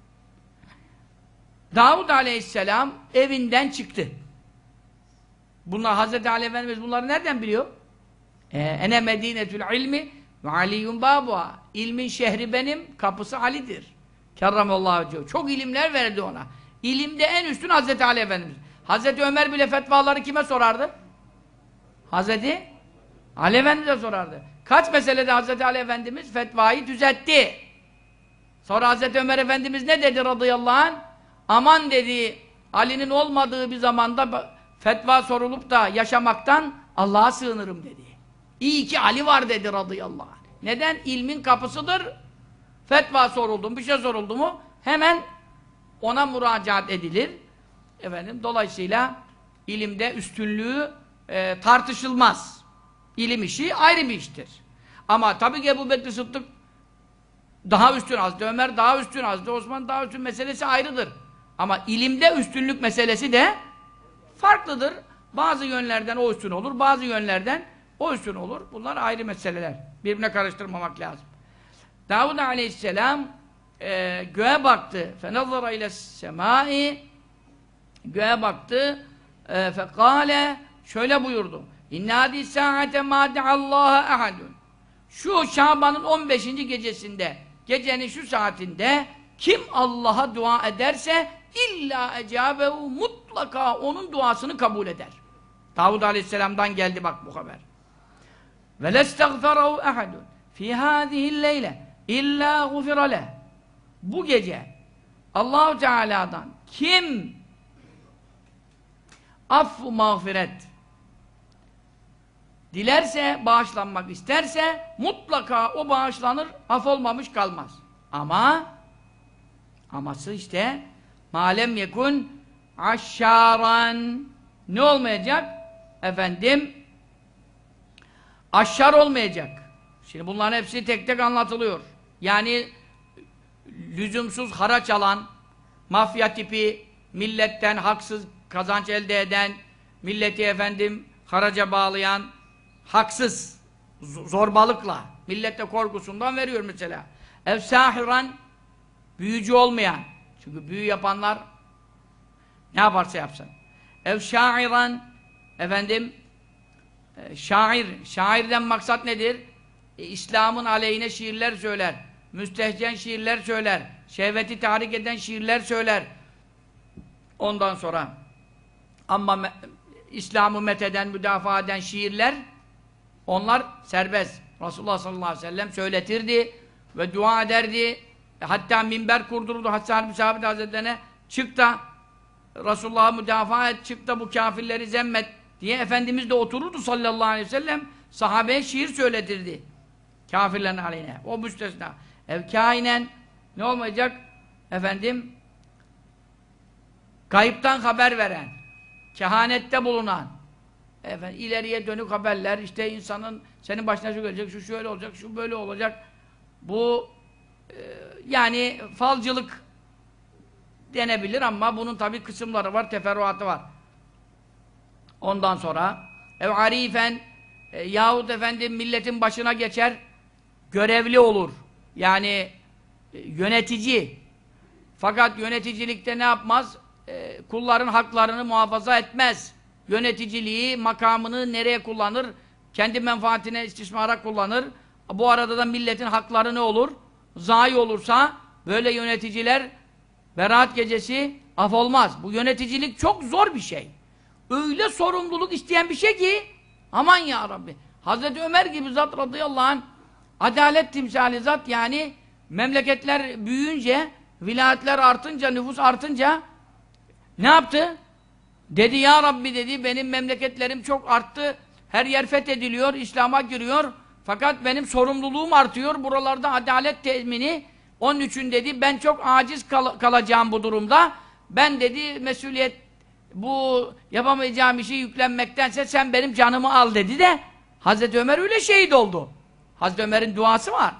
Speaker 1: Davud aleyhisselam evinden çıktı. Bunlar Hazreti Ali Efendimiz bunları nereden biliyor? Ee, ene medinetül ilmi ve aliyyun babuha. İlmin şehri benim, kapısı Ali'dir. Kerramallahu diyor. Çok ilimler verdi ona. İlimde en üstün Hazreti Ali Efendimiz. Hazreti Ömer bile fetvaları kime sorardı? Hazreti Ali Efendimiz'e sorardı. Kaç meselede Hazreti Ali Efendimiz fetvayı düzeltti. Sonra Hazreti Ömer Efendimiz ne dedi radıyallahu anh? Aman dedi, Ali'nin olmadığı bir zamanda fetva sorulup da yaşamaktan Allah'a sığınırım dedi. İyi ki Ali var dedi radıyallahu anh. Neden? İlmin kapısıdır. Fetva soruldu, bir şey soruldu mu hemen ona müracaat edilir. Efendim, dolayısıyla ilimde üstünlüğü e, tartışılmaz. İlim işi ayrı bir iştir. Ama tabii ki Ebu Bekir Sıddık daha üstün, Hazreti Ömer daha üstün, Hazreti Osman daha üstün meselesi ayrıdır. Ama ilimde üstünlük meselesi de farklıdır. Bazı yönlerden o üstün olur, bazı yönlerden o üstün olur. Bunlar ayrı meseleler. Birbirine karıştırmamak lazım. Davud aleyhisselam e, göğe baktı. فَنَظَرَ اِلَى السَّمَاءِ Göğe baktı. E, فَقَالَ Şöyle buyurdu. اِنَّ هَذِي السَّاعَةَ مَا دَعَ اللّٰهَ اَحَدٌ Şu Şaban'ın on beşinci gecesinde, gecenin şu saatinde kim Allah'a dua ederse illa ecabehu mutlaka onun duasını kabul eder. Davud aleyhisselamdan geldi bak bu haber. Ve lestagferahu ahadun fi hadihi'l leyle illa gufira leh. Bu gece Allah-u Teala'dan kim affu mağfiret dilerse, bağışlanmak isterse mutlaka o bağışlanır, af olmamış kalmaz. Ama aması işte malem yekun aşşaran ne olmayacak? Efendim aşşar olmayacak. Şimdi bunların hepsi tek tek anlatılıyor. Yani lüzumsuz haraç alan, mafya tipi, milletten haksız kazanç elde eden, milleti efendim haraca bağlayan, haksız, zorbalıkla, millete korkusundan veriyor mesela. Ev sahiran, büyücü olmayan. Çünkü büyü yapanlar ne yaparsa yapsın. Ev şairan, efendim, e, şair, şairden maksat nedir? E, İslam'ın aleyhine şiirler söyler, müstehcen şiirler söyler, şehveti tahrik eden şiirler söyler. Ondan sonra ama İslam'ı metheden, müdafaa eden şiirler, onlar serbest. Resulullah sallallahu aleyhi ve sellem söyletirdi ve dua ederdi. Hatta minber kurdurdu Hasan bin Sabit Hazretlerine, çık da Resulullah'ı müdafaa et, çık da bu kafirleri zemmet diye Efendimiz de otururdu sallallahu aleyhi ve sellem, sahabeye şiir söyletirdi. Kafirlerin aleyhine. O müstesna. Ev kainen ne olmayacak? Efendim gayipten haber veren, kehanette bulunan, efendim, ileriye dönük haberler, işte insanın senin başına şu gelecek, şu şöyle olacak, şu böyle olacak. Bu e, yani falcılık denebilir ama bunun tabi kısımları var, teferruatı var. Ondan sonra ev arifen e, yahut efendim milletin başına geçer, görevli olur. Yani e, yönetici. Fakat yöneticilikte ne yapmaz? E, kulların haklarını muhafaza etmez. Yöneticiliği, makamını nereye kullanır? Kendi menfaatine istismara kullanır. Bu arada da milletin hakları ne olur? Zayi olursa böyle yöneticiler Berat gecesi af olmaz. Bu yöneticilik çok zor bir şey. Öyle sorumluluk isteyen bir şey ki aman ya Rabbi. Hazreti Ömer gibi zat radıyallahu anh adalet timsali zat, yani memleketler büyüyünce, vilayetler artınca, nüfus artınca ne yaptı? Dedi ya Rabbi dedi, benim memleketlerim çok arttı. Her yer fethediliyor, İslam'a giriyor. Fakat benim sorumluluğum artıyor. Buralarda adalet temini. Onun için dedi ben çok aciz kal kalacağım bu durumda. Ben dedi mesuliyet, bu yapamayacağım işi yüklenmektense sen benim canımı al dedi de Hazreti Ömer öyle şehit oldu. Hazreti Ömer'in duası var.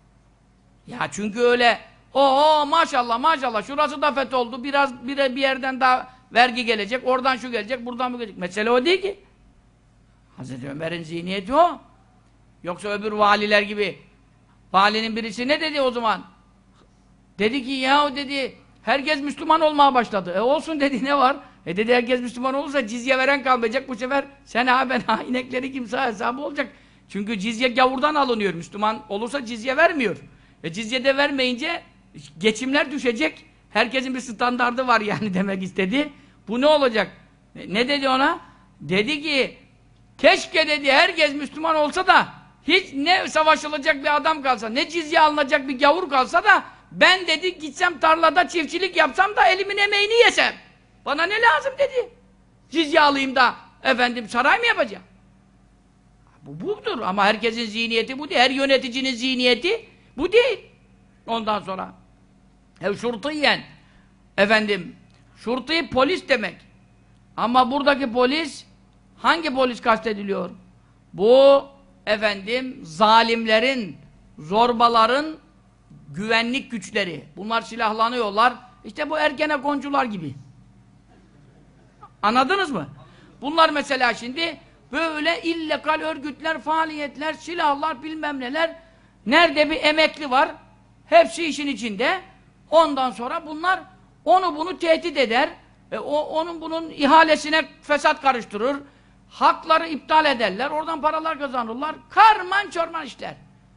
Speaker 1: Ya çünkü öyle oho maşallah maşallah şurası da fetholdu. Biraz bir, bir yerden daha vergi gelecek. Oradan şu gelecek, buradan bu gelecek. Mesele o değil ki. Hazreti Ömer'in zihniyeti o. Yoksa öbür valiler gibi. Valinin birisi ne dedi o zaman? Dedi ki ya dedi herkes Müslüman olmaya başladı. E olsun dedi, ne var? E dedi herkes Müslüman olursa cizye veren kalmayacak bu sefer. Sen ha ben ha inekleri kimse hesabı olacak. Çünkü cizye gavurdan alınıyor. Müslüman olursa cizye vermiyor. E cizye de vermeyince geçimler düşecek. Herkesin bir standardı var yani demek istedi. Bu ne olacak? E, ne dedi ona? Dedi ki keşke dedi herkes Müslüman olsa da hiç ne savaşılacak bir adam kalsa, ne cizye alınacak bir gavur kalsa da ben dedi gitsem tarlada çiftçilik yapsam da elimin emeğini yesem. Bana ne lazım dedi. Cizye alayım da efendim saray mı yapacağım? Bu budur ama herkesin zihniyeti bu değil. Her yöneticinin zihniyeti bu değil. Ondan sonra ev şurtiyen efendim şurti polis demek. Ama buradaki polis hangi polis kastediliyor? Bu efendim zalimlerin, zorbaların güvenlik güçleri. Bunlar silahlanıyorlar. İşte bu Ergenekoncular gibi. Anladınız mı? Bunlar mesela şimdi böyle illegal örgütler, faaliyetler, silahlar, bilmem neler. Nerede bir emekli var? Hepsi işin içinde. Ondan sonra bunlar onu bunu tehdit eder. E, o, onun bunun ihalesine fesat karıştırır. Hakları iptal ederler. Oradan paralar kazanırlar. Karman çorman işler.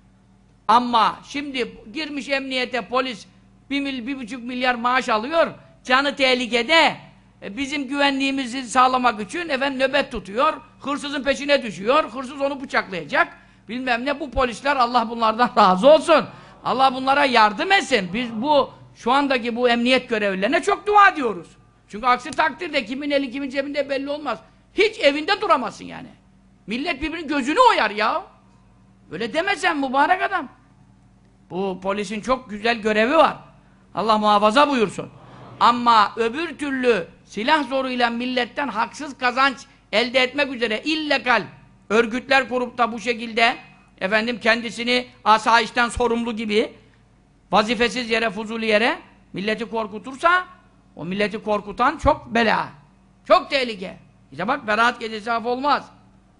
Speaker 1: Ama şimdi girmiş emniyete polis bir, mil, bir buçuk milyar maaş alıyor. Canı tehlikede. E, bizim güvenliğimizi sağlamak için efendim nöbet tutuyor. Hırsızın peşine düşüyor. Hırsız onu bıçaklayacak. Bilmem ne bu polisler Allah bunlardan razı olsun. Allah bunlara yardım etsin. Biz bu şu andaki bu emniyet görevlilerine çok dua ediyoruz. Çünkü aksi takdirde kimin eli kimin cebinde belli olmaz. Hiç evinde duramazsın yani. Millet birbirinin gözünü oyar ya. Öyle demesen mübarek adam. Bu polisin çok güzel görevi var. Allah muhafaza buyursun. Ama öbür türlü silah zoruyla milletten haksız kazanç elde etmek üzere illegal örgütler kurup da bu şekilde efendim kendisini asayişten sorumlu gibi vazifesiz yere, fuzuli yere milleti korkutursa o milleti korkutan çok bela. Çok tehlike. İşte bak beraat gecesi af olmaz.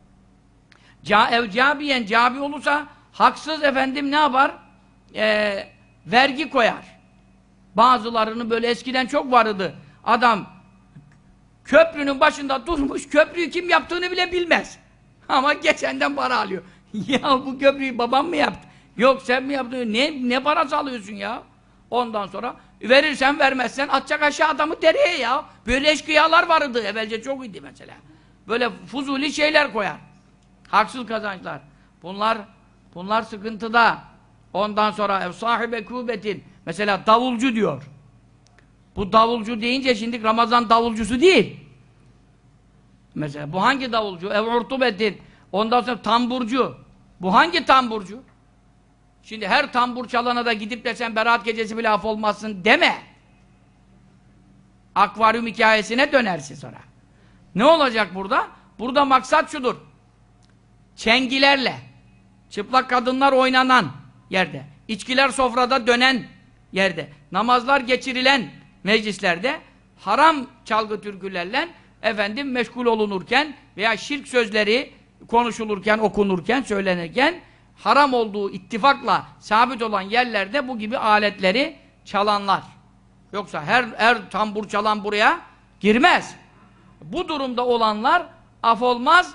Speaker 1: Ca ev cabiyen cabi olursa haksız efendim ne yapar? Ee, vergi koyar. Bazılarını böyle eskiden çok vardı. Adam köprünün başında durmuş, köprüyü kim yaptığını bile bilmez. Ama geçenden para alıyor. Ya bu köprüyü babam mı yaptı? Yok sen mi yaptın? Ne, ne parası alıyorsun ya? Ondan sonra verirsen vermezsen atacak aşağı adamı dereye ya. Böyle eşkıyalar vardı. Evvelce çok idi mesela. Böyle fuzuli şeyler koyar. Haksız kazançlar. Bunlar bunlar sıkıntıda. Ondan sonra ev sahibe kubetin. Mesela davulcu diyor. Bu davulcu deyince şimdi Ramazan davulcusu değil. Mesela bu hangi davulcu? Ev urtubetin. Ondan sonra tamburcu. Bu hangi tamburcu? Şimdi her tambur çalana da gidip de sen beraat gecesi bile af olmazsın deme. Akvaryum hikayesine dönersin sonra. Ne olacak burada? Burada maksat şudur. Çengilerle, çıplak kadınlar oynanan yerde, içkiler sofrada dönen yerde, namazlar geçirilen meclislerde, haram çalgı türkülerle efendim meşgul olunurken veya şirk sözleri konuşulurken, okunurken, söylenirken haram olduğu ittifakla sabit olan yerlerde bu gibi aletleri çalanlar. Yoksa her, her tambur çalan buraya girmez. Bu durumda olanlar af olmaz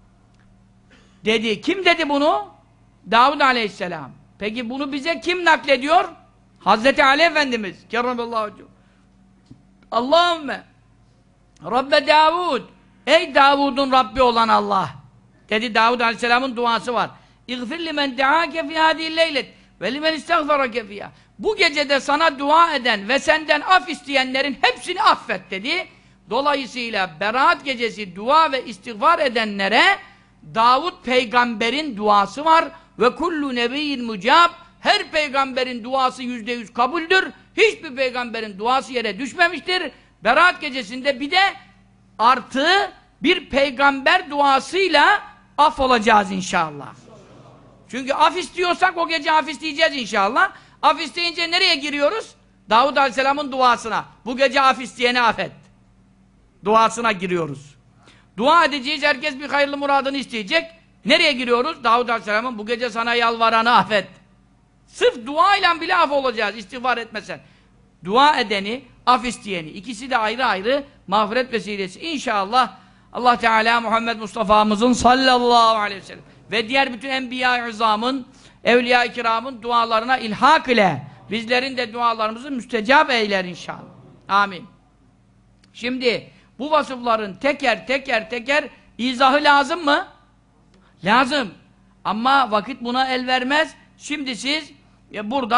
Speaker 1: dedi. Kim dedi bunu? Davud Aleyhisselam. Peki bunu bize kim naklediyor? Hazreti Ali Efendimiz. Kerramallahu wecehu. Allahümme Rabbe Davud. Ey Davud'un Rabbi olan Allah. Dedi Davud Aleyhisselam'ın duası var. İğfir limen deâke fî hâdî leylet ve limen istagfarake fîhâ. Bu gecede sana dua eden ve senden af isteyenlerin hepsini affet dedi. Dolayısıyla beraat gecesi dua ve istiğfar edenlere Davud peygamberin duası var ve kullu nebiyyin mucab. Her peygamberin duası yüzde yüz kabuldür. Hiçbir peygamberin duası yere düşmemiştir. Beraat gecesinde bir de artı bir peygamber duasıyla af olacağız inşallah. Çünkü af istiyorsak o gece af isteyeceğiz inşallah. Af isteyince nereye giriyoruz? Davud Aleyhisselam'ın duasına. Bu gece af isteyene affet. Duasına giriyoruz. Dua edeceğiz, herkes bir hayırlı muradını isteyecek. Nereye giriyoruz? Davud Aleyhisselam'ın bu gece sana yalvaranı affet. Sırf duayla bile af olacağız, istiğfar etmesen. Dua edeni, af isteyeni. İkisi de ayrı ayrı mağfiret vesilesi. İnşallah Allah Teala Muhammed Mustafa'mızın sallallahu aleyhi ve sellem ve diğer bütün enbiya-i izamın, evliya-i kiramın dualarına ilhak ile bizlerin de dualarımızı müstecab eyler inşallah. Amin. Şimdi bu vasıfların teker teker teker izahı lazım mı? Lazım. Ama vakit buna el vermez. Şimdi siz ya burada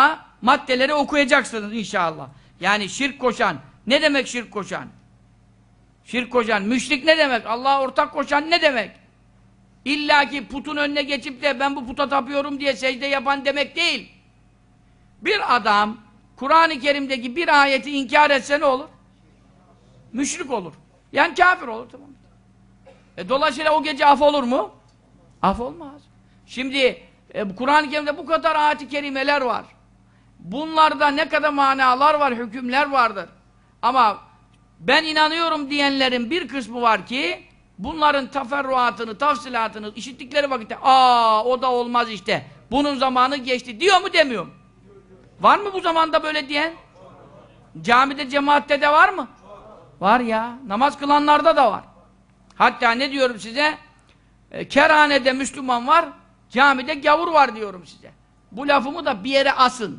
Speaker 1: maddeleri okuyacaksınız inşallah. Yani şirk koşan, ne demek şirk koşan? Şirk koşan, müşrik ne demek? Allah'a ortak koşan ne demek? İlla ki putun önüne geçip de ben bu puta tapıyorum diye secde yapan demek değil. Bir adam Kur'an-ı Kerim'deki bir ayeti inkar etse ne olur? Müşrik olur. Yani kafir olur, tamam. E, dolayısıyla o gece af olur mu? Af olmaz. Şimdi e, Kur'an-ı Kerim'de bu kadar ayet-i kerimeler var. Bunlarda ne kadar manalar var, hükümler vardır. Ama ben inanıyorum diyenlerin bir kısmı var ki bunların teferruatını, tafsilatını işittikleri vakitte aa o da olmaz işte. Bunun zamanı geçti diyor mu demiyor mu? Var mı bu zamanda böyle diyen? Camide, cemaatte de var mı? Var ya. Namaz kılanlarda da var. Hatta ne diyorum size? E, kerhanede Müslüman var, camide gavur var diyorum size. Bu lafımı da bir yere asın.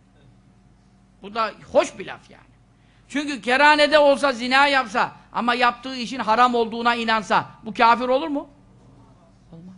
Speaker 1: Bu da hoş bir laf yani. Çünkü kerhanede olsa, zina yapsa ama yaptığı işin haram olduğuna inansa bu kafir olur mu? Olmaz.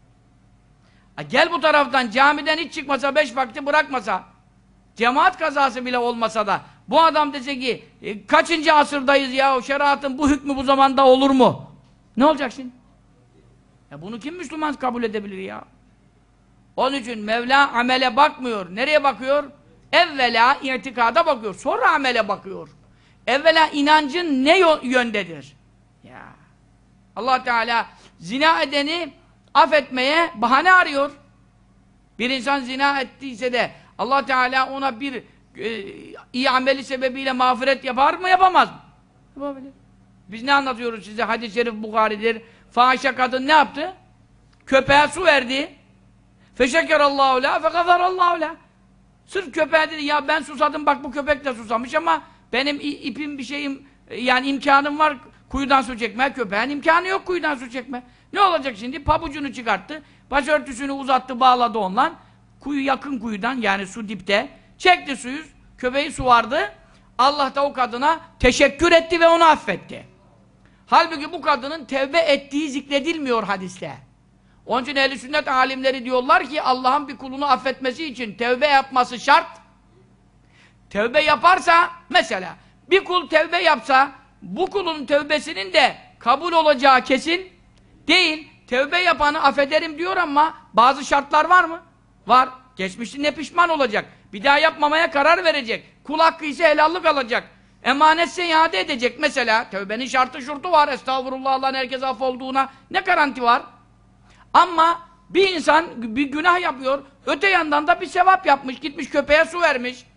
Speaker 1: Ha, gel bu taraftan camiden hiç çıkmasa, beş vakti bırakmasa, cemaat kazası bile olmasa da bu adam dese ki e, kaçıncı asırdayız ya, o şeriatın bu hükmü bu zamanda olur mu? Ne olacak şimdi? Ya bunu kim Müslüman kabul edebilir ya? Onun için Mevla amele bakmıyor. Nereye bakıyor? Evvela itikada bakıyor. Sonra amele bakıyor. Evvela inancın ne yöndedir? Ya. Allah Teala zina edeni affetmeye bahane arıyor. Bir insan zina ettiyse de Allah Teala ona bir e, iyi ameli sebebiyle mağfiret yapar mı, yapamaz mı? Yapabilir. Biz ne anlatıyoruz size? Hadis-i şerif Bukhari'dir. Fahişe kadın ne yaptı? Köpeğe su verdi. Feşekerallahu la fegafarallahu la. Sırf köpeğe dedi ya ben susadım, bak bu köpek de susamış ama benim ipim bir şeyim, yani imkanım var kuyudan su çekmeye, köpeğin imkanı yok kuyudan su çekme. Ne olacak şimdi? Pabucunu çıkarttı, başörtüsünü uzattı, bağladı ondan. Kuyu yakın kuyudan, yani su dipte. Çekti suyu, köpeği suvardı. Allah da o kadına teşekkür etti ve onu affetti. Halbuki bu kadının tevbe ettiği zikredilmiyor hadiste. Onun için ehl-i sünnet alimleri diyorlar ki Allah'ın bir kulunu affetmesi için tevbe yapması şart. Tevbe yaparsa, mesela bir kul tevbe yapsa bu kulun tevbesinin de kabul olacağı kesin değil. Tevbe yapanı affederim diyor ama bazı şartlar var mı? Var. Geçmişinde pişman olacak. Bir daha yapmamaya karar verecek. Kul hakkı ise helallik alacak. Emanetse iade edecek. Mesela tevbenin şartı şurtu var. Estağfurullah, Allah'ın herkese affolduğuna ne garanti var? Ama bir insan bir günah yapıyor, öte yandan da bir sevap yapmış, gitmiş köpeğe su vermiş.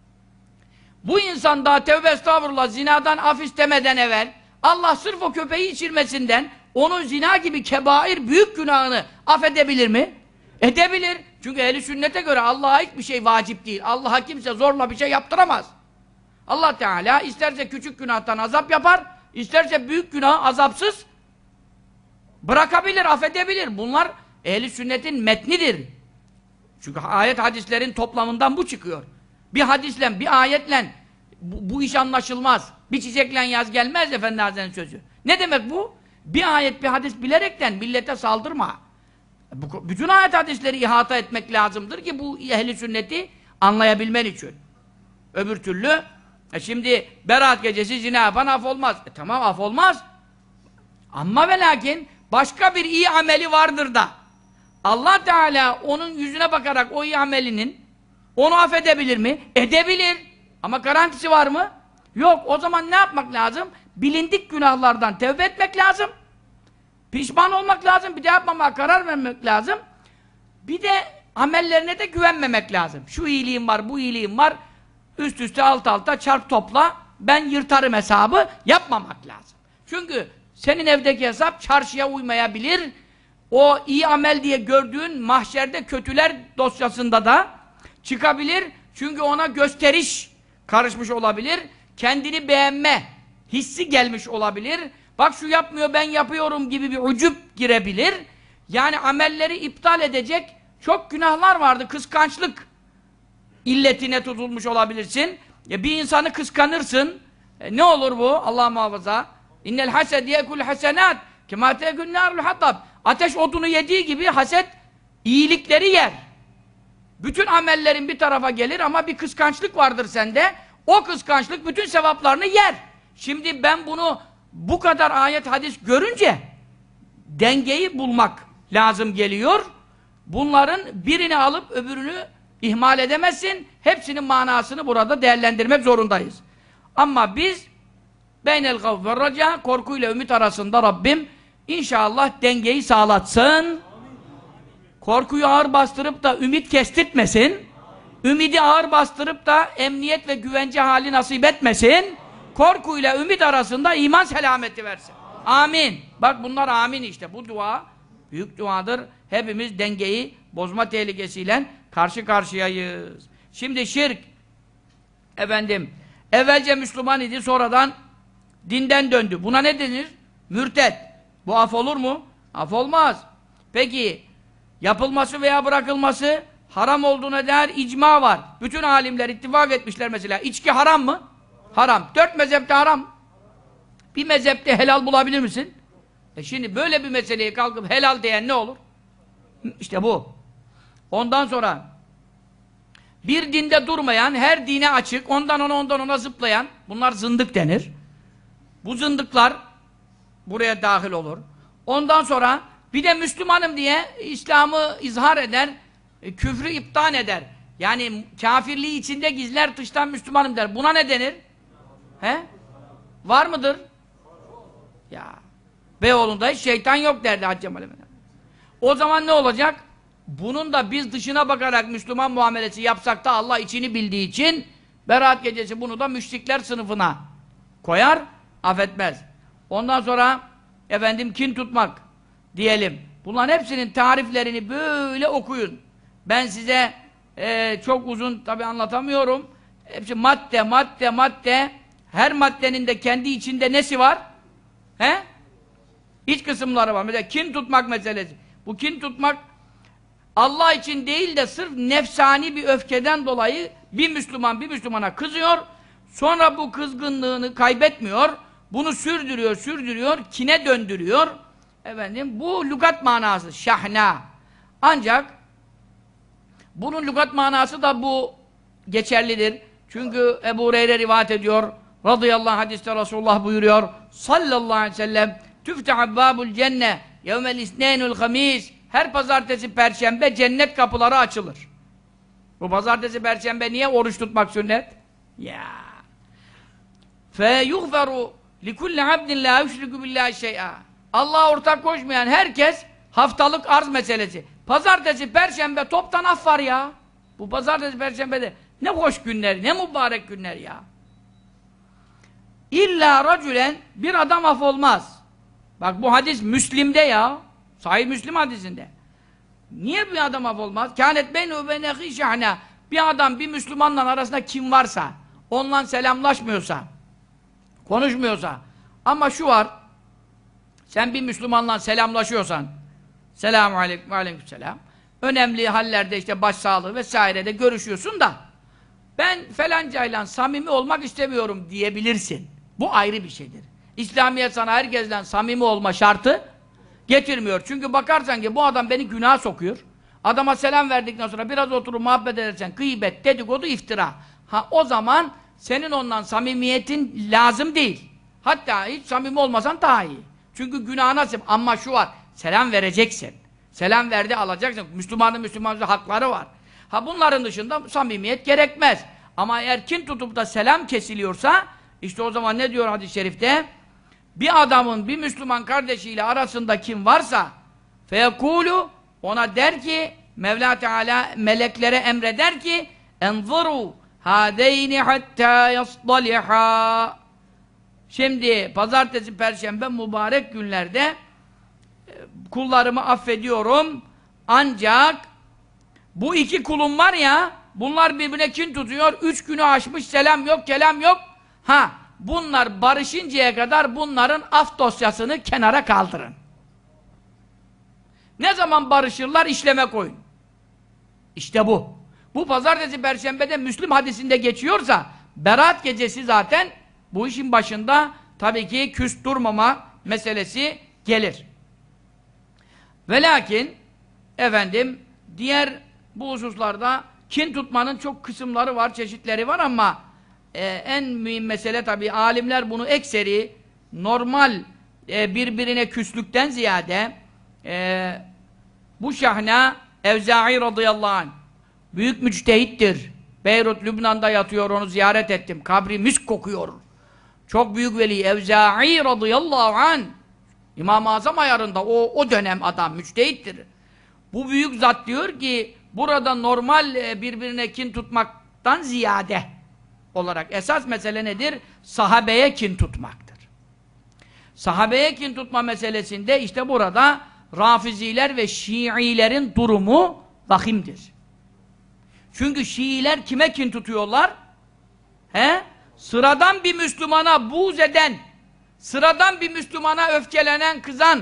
Speaker 1: Bu insan daha tevbe estağfurullah zinadan af istemeden evvel Allah sırf o köpeği içirmesinden onun zina gibi kebair büyük günahını affedebilir mi? Edebilir. Çünkü ehl-i sünnete göre Allah'a hiçbir şey vacip değil. Allah'a kimse zorla bir şey yaptıramaz. Allah Teala isterse küçük günahtan azap yapar, isterse büyük günahı azapsız bırakabilir, affedebilir. Bunlar ehl-i sünnetin metnidir. Çünkü ayet hadislerin toplamından bu çıkıyor. Bir hadisle, bir ayetle bu, bu iş anlaşılmaz. Bir çiçekle yaz gelmez Efendi Hazretleri'nin sözü. Ne demek bu? Bir ayet, bir hadis bilerekten millete saldırma. Bu, bütün ayet hadisleri ihata etmek lazımdır ki bu ehl-i sünneti anlayabilmen için. Öbür türlü e şimdi Berat gecesi zina yapan af olmaz. E tamam, af olmaz. Ama ve lakin başka bir iyi ameli vardır da Allah Teala onun yüzüne bakarak o iyi amelinin onu affedebilir mi? Edebilir. Ama garantisi var mı? Yok. O zaman ne yapmak lazım? Bilindik günahlardan tevbe etmek lazım. Pişman olmak lazım. Bir de yapmamaya karar vermek lazım. Bir de amellerine de güvenmemek lazım. Şu iyiliğim var, bu iyiliğim var. Üst üste alt alta çarp topla. Ben yırtarım hesabı. Yapmamak lazım. Çünkü senin evdeki hesap çarşıya uymayabilir. O iyi amel diye gördüğün mahşerde kötüler dosyasında da çıkabilir. Çünkü ona gösteriş karışmış olabilir. Kendini beğenme hissi gelmiş olabilir. Bak şu yapmıyor, ben yapıyorum gibi bir ucup girebilir. Yani amelleri iptal edecek çok günahlar vardı. Kıskançlık illetine tutulmuş olabilirsin. E bir insanı kıskanırsın. E ne olur bu? Allah muhafaza. İnnel hased yekul hasenat kema tekun narul hatab. Ateş odunu yediği gibi haset iyilikleri yer. Bütün amellerin bir tarafa gelir ama bir kıskançlık vardır sende. O kıskançlık bütün sevaplarını yer. Şimdi ben bunu bu kadar ayet hadis görünce dengeyi bulmak lazım geliyor. Bunların birini alıp öbürünü ihmal edemezsin. Hepsinin manasını burada değerlendirmek zorundayız. Ama biz beynel gavf ve raca, korkuyla ümit arasında Rabbim inşallah dengeyi sağlatsın. Korkuyu ağır bastırıp da ümit kestirtmesin. Ümidi ağır bastırıp da emniyet ve güvence hali nasip etmesin. Korkuyla ümit arasında iman selameti versin. Amin. Bak bunlar amin işte. Bu dua büyük duadır. Hepimiz dengeyi bozma tehlikesiyle karşı karşıyayız. Şimdi şirk, efendim, evvelce Müslüman idi, sonradan dinden döndü. Buna ne denir? Mürted. Bu af olur mu? Af olmaz. Peki, yapılması veya bırakılması haram olduğuna dair icma var. Bütün alimler ittifak etmişler mesela. İçki haram mı? Haram. Dört mezhepte haram. Bir mezhepte helal bulabilir misin? E şimdi böyle bir meseleyi kalkıp helal diyen ne olur? İşte bu. Ondan sonra bir dinde durmayan, her dine açık, ondan ona ondan ona zıplayan, bunlar zındık denir. Bu zındıklar buraya dahil olur. Ondan sonra bir de Müslümanım diye İslam'ı izhar eder, e, küfrü iptal eder. Yani kafirliği içinde gizler, dıştan Müslümanım der. Buna ne denir? He? Var mıdır? Ya. Beyoğlu'nda hiç şeytan yok derdi Hacı Cemal Efendi. O zaman ne olacak? Bunun da biz dışına bakarak Müslüman muamelesi yapsak da Allah içini bildiği için Berat gecesi bunu da müşrikler sınıfına koyar, affetmez. Ondan sonra efendim kin tutmak diyelim. Bunların hepsinin tariflerini böyle okuyun. Ben size e, çok uzun tabi anlatamıyorum. Hepsi madde, madde, madde. Her maddenin de kendi içinde nesi var? He? İç kısımları var. Mesela kin tutmak meselesi. Bu kin tutmak Allah için değil de sırf nefsani bir öfkeden dolayı bir Müslüman bir Müslümana kızıyor. Sonra bu kızgınlığını kaybetmiyor. Bunu sürdürüyor, sürdürüyor, kine döndürüyor. Efendim bu lügat manası şahna. Ancak bunun lügat manası da bu geçerlidir. Çünkü Ebu Hureyre rivayet ediyor. Radıyallahu anh hadiste Resulullah buyuruyor. Sallallahu aleyhi ve sellem tüfteh babul cenne yevmel isneynul hamis. Her pazartesi, perşembe cennet kapıları açılır. Bu pazartesi, perşembe niye oruç tutmak sünnet? Ya. Fe yughferu likulli abdin la yüşriku billahi şey'a. Allah'a ortak koşmayan herkes haftalık arz meselesi. Pazartesi, perşembe toptan af var ya. Bu pazartesi, perşembede ne hoş günler, ne mübarek günler ya. İlla racülen bir adam af olmaz. Bak bu hadis Müslim'de ya. Sahih Müslim hadisinde. Niye bir adam af olmaz? Kânet beynu ve nehi şahna. Bir adam bir Müslümanla arasında kim varsa, onunla selamlaşmıyorsa, konuşmuyorsa, ama şu var, sen bir Müslümanla selamlaşıyorsan, selamun aleyküm ve aleykümselam, önemli hallerde işte başsağlığı vesairede görüşüyorsun da, ben felancayla samimi olmak istemiyorum diyebilirsin. Bu ayrı bir şeydir. İslamiyet sana herkesten samimi olma şartı getirmiyor. Çünkü bakarsan ki bu adam beni günaha sokuyor. Adama selam verdikten sonra biraz oturup muhabbet edersen gıybet, dedikodu, iftira. Ha o zaman senin ondan samimiyetin lazım değil. Hatta hiç samimi olmasan daha iyi. Çünkü günah nasip. Ama şu var, selam vereceksin. Selam verdi alacaksın. Müslümanın Müslümanın hakları var. Ha bunların dışında samimiyet gerekmez. Ama eğer kin tutup da selam kesiliyorsa işte o zaman ne diyor hadis-i şerifte? Bir adamın bir Müslüman kardeşiyle arasında kim varsa feyekulu ona der ki Mevla Teala meleklere emreder ki enzuru hadeyni hatta yasdaliha. Şimdi pazartesi, perşembe mübarek günlerde kullarımı affediyorum ancak bu iki kulum var ya bunlar birbirine kin tutuyor. Üç günü aşmış selam yok, kelam yok. Ha bunlar barışıncaya kadar bunların af dosyasını kenara kaldırın. Ne zaman barışırlar işleme koyun. İşte bu. Bu pazartesi, perşembede Müslüm hadisinde geçiyorsa Berat gecesi zaten bu işin başında tabii ki küs durmama meselesi gelir. Ve lakin efendim diğer bu hususlarda kin tutmanın çok kısımları var, çeşitleri var ama e, en mühim mesele tabii alimler bunu ekseri normal e, birbirine küslükten ziyade e, bu Şahna Evza'i radıyallahu anh büyük müçtehittir. Beyrut, Lübnan'da yatıyor, onu ziyaret ettim. Kabri misk kokuyor. Çok büyük veli Evza'i radıyallahu anh İmam-ı Azam ayarında o, o dönem adam müçtehittir. Bu büyük zat diyor ki burada normal e, birbirine kin tutmaktan ziyade olarak esas mesele nedir? Sahabeye kin tutmaktır. Sahabeye kin tutma meselesinde işte burada Rafiziler ve Şiilerin durumu vahimdir. Çünkü Şiiler kime kin tutuyorlar? He? Sıradan bir Müslümana buğz eden, sıradan bir Müslümana öfkelenen, kızan,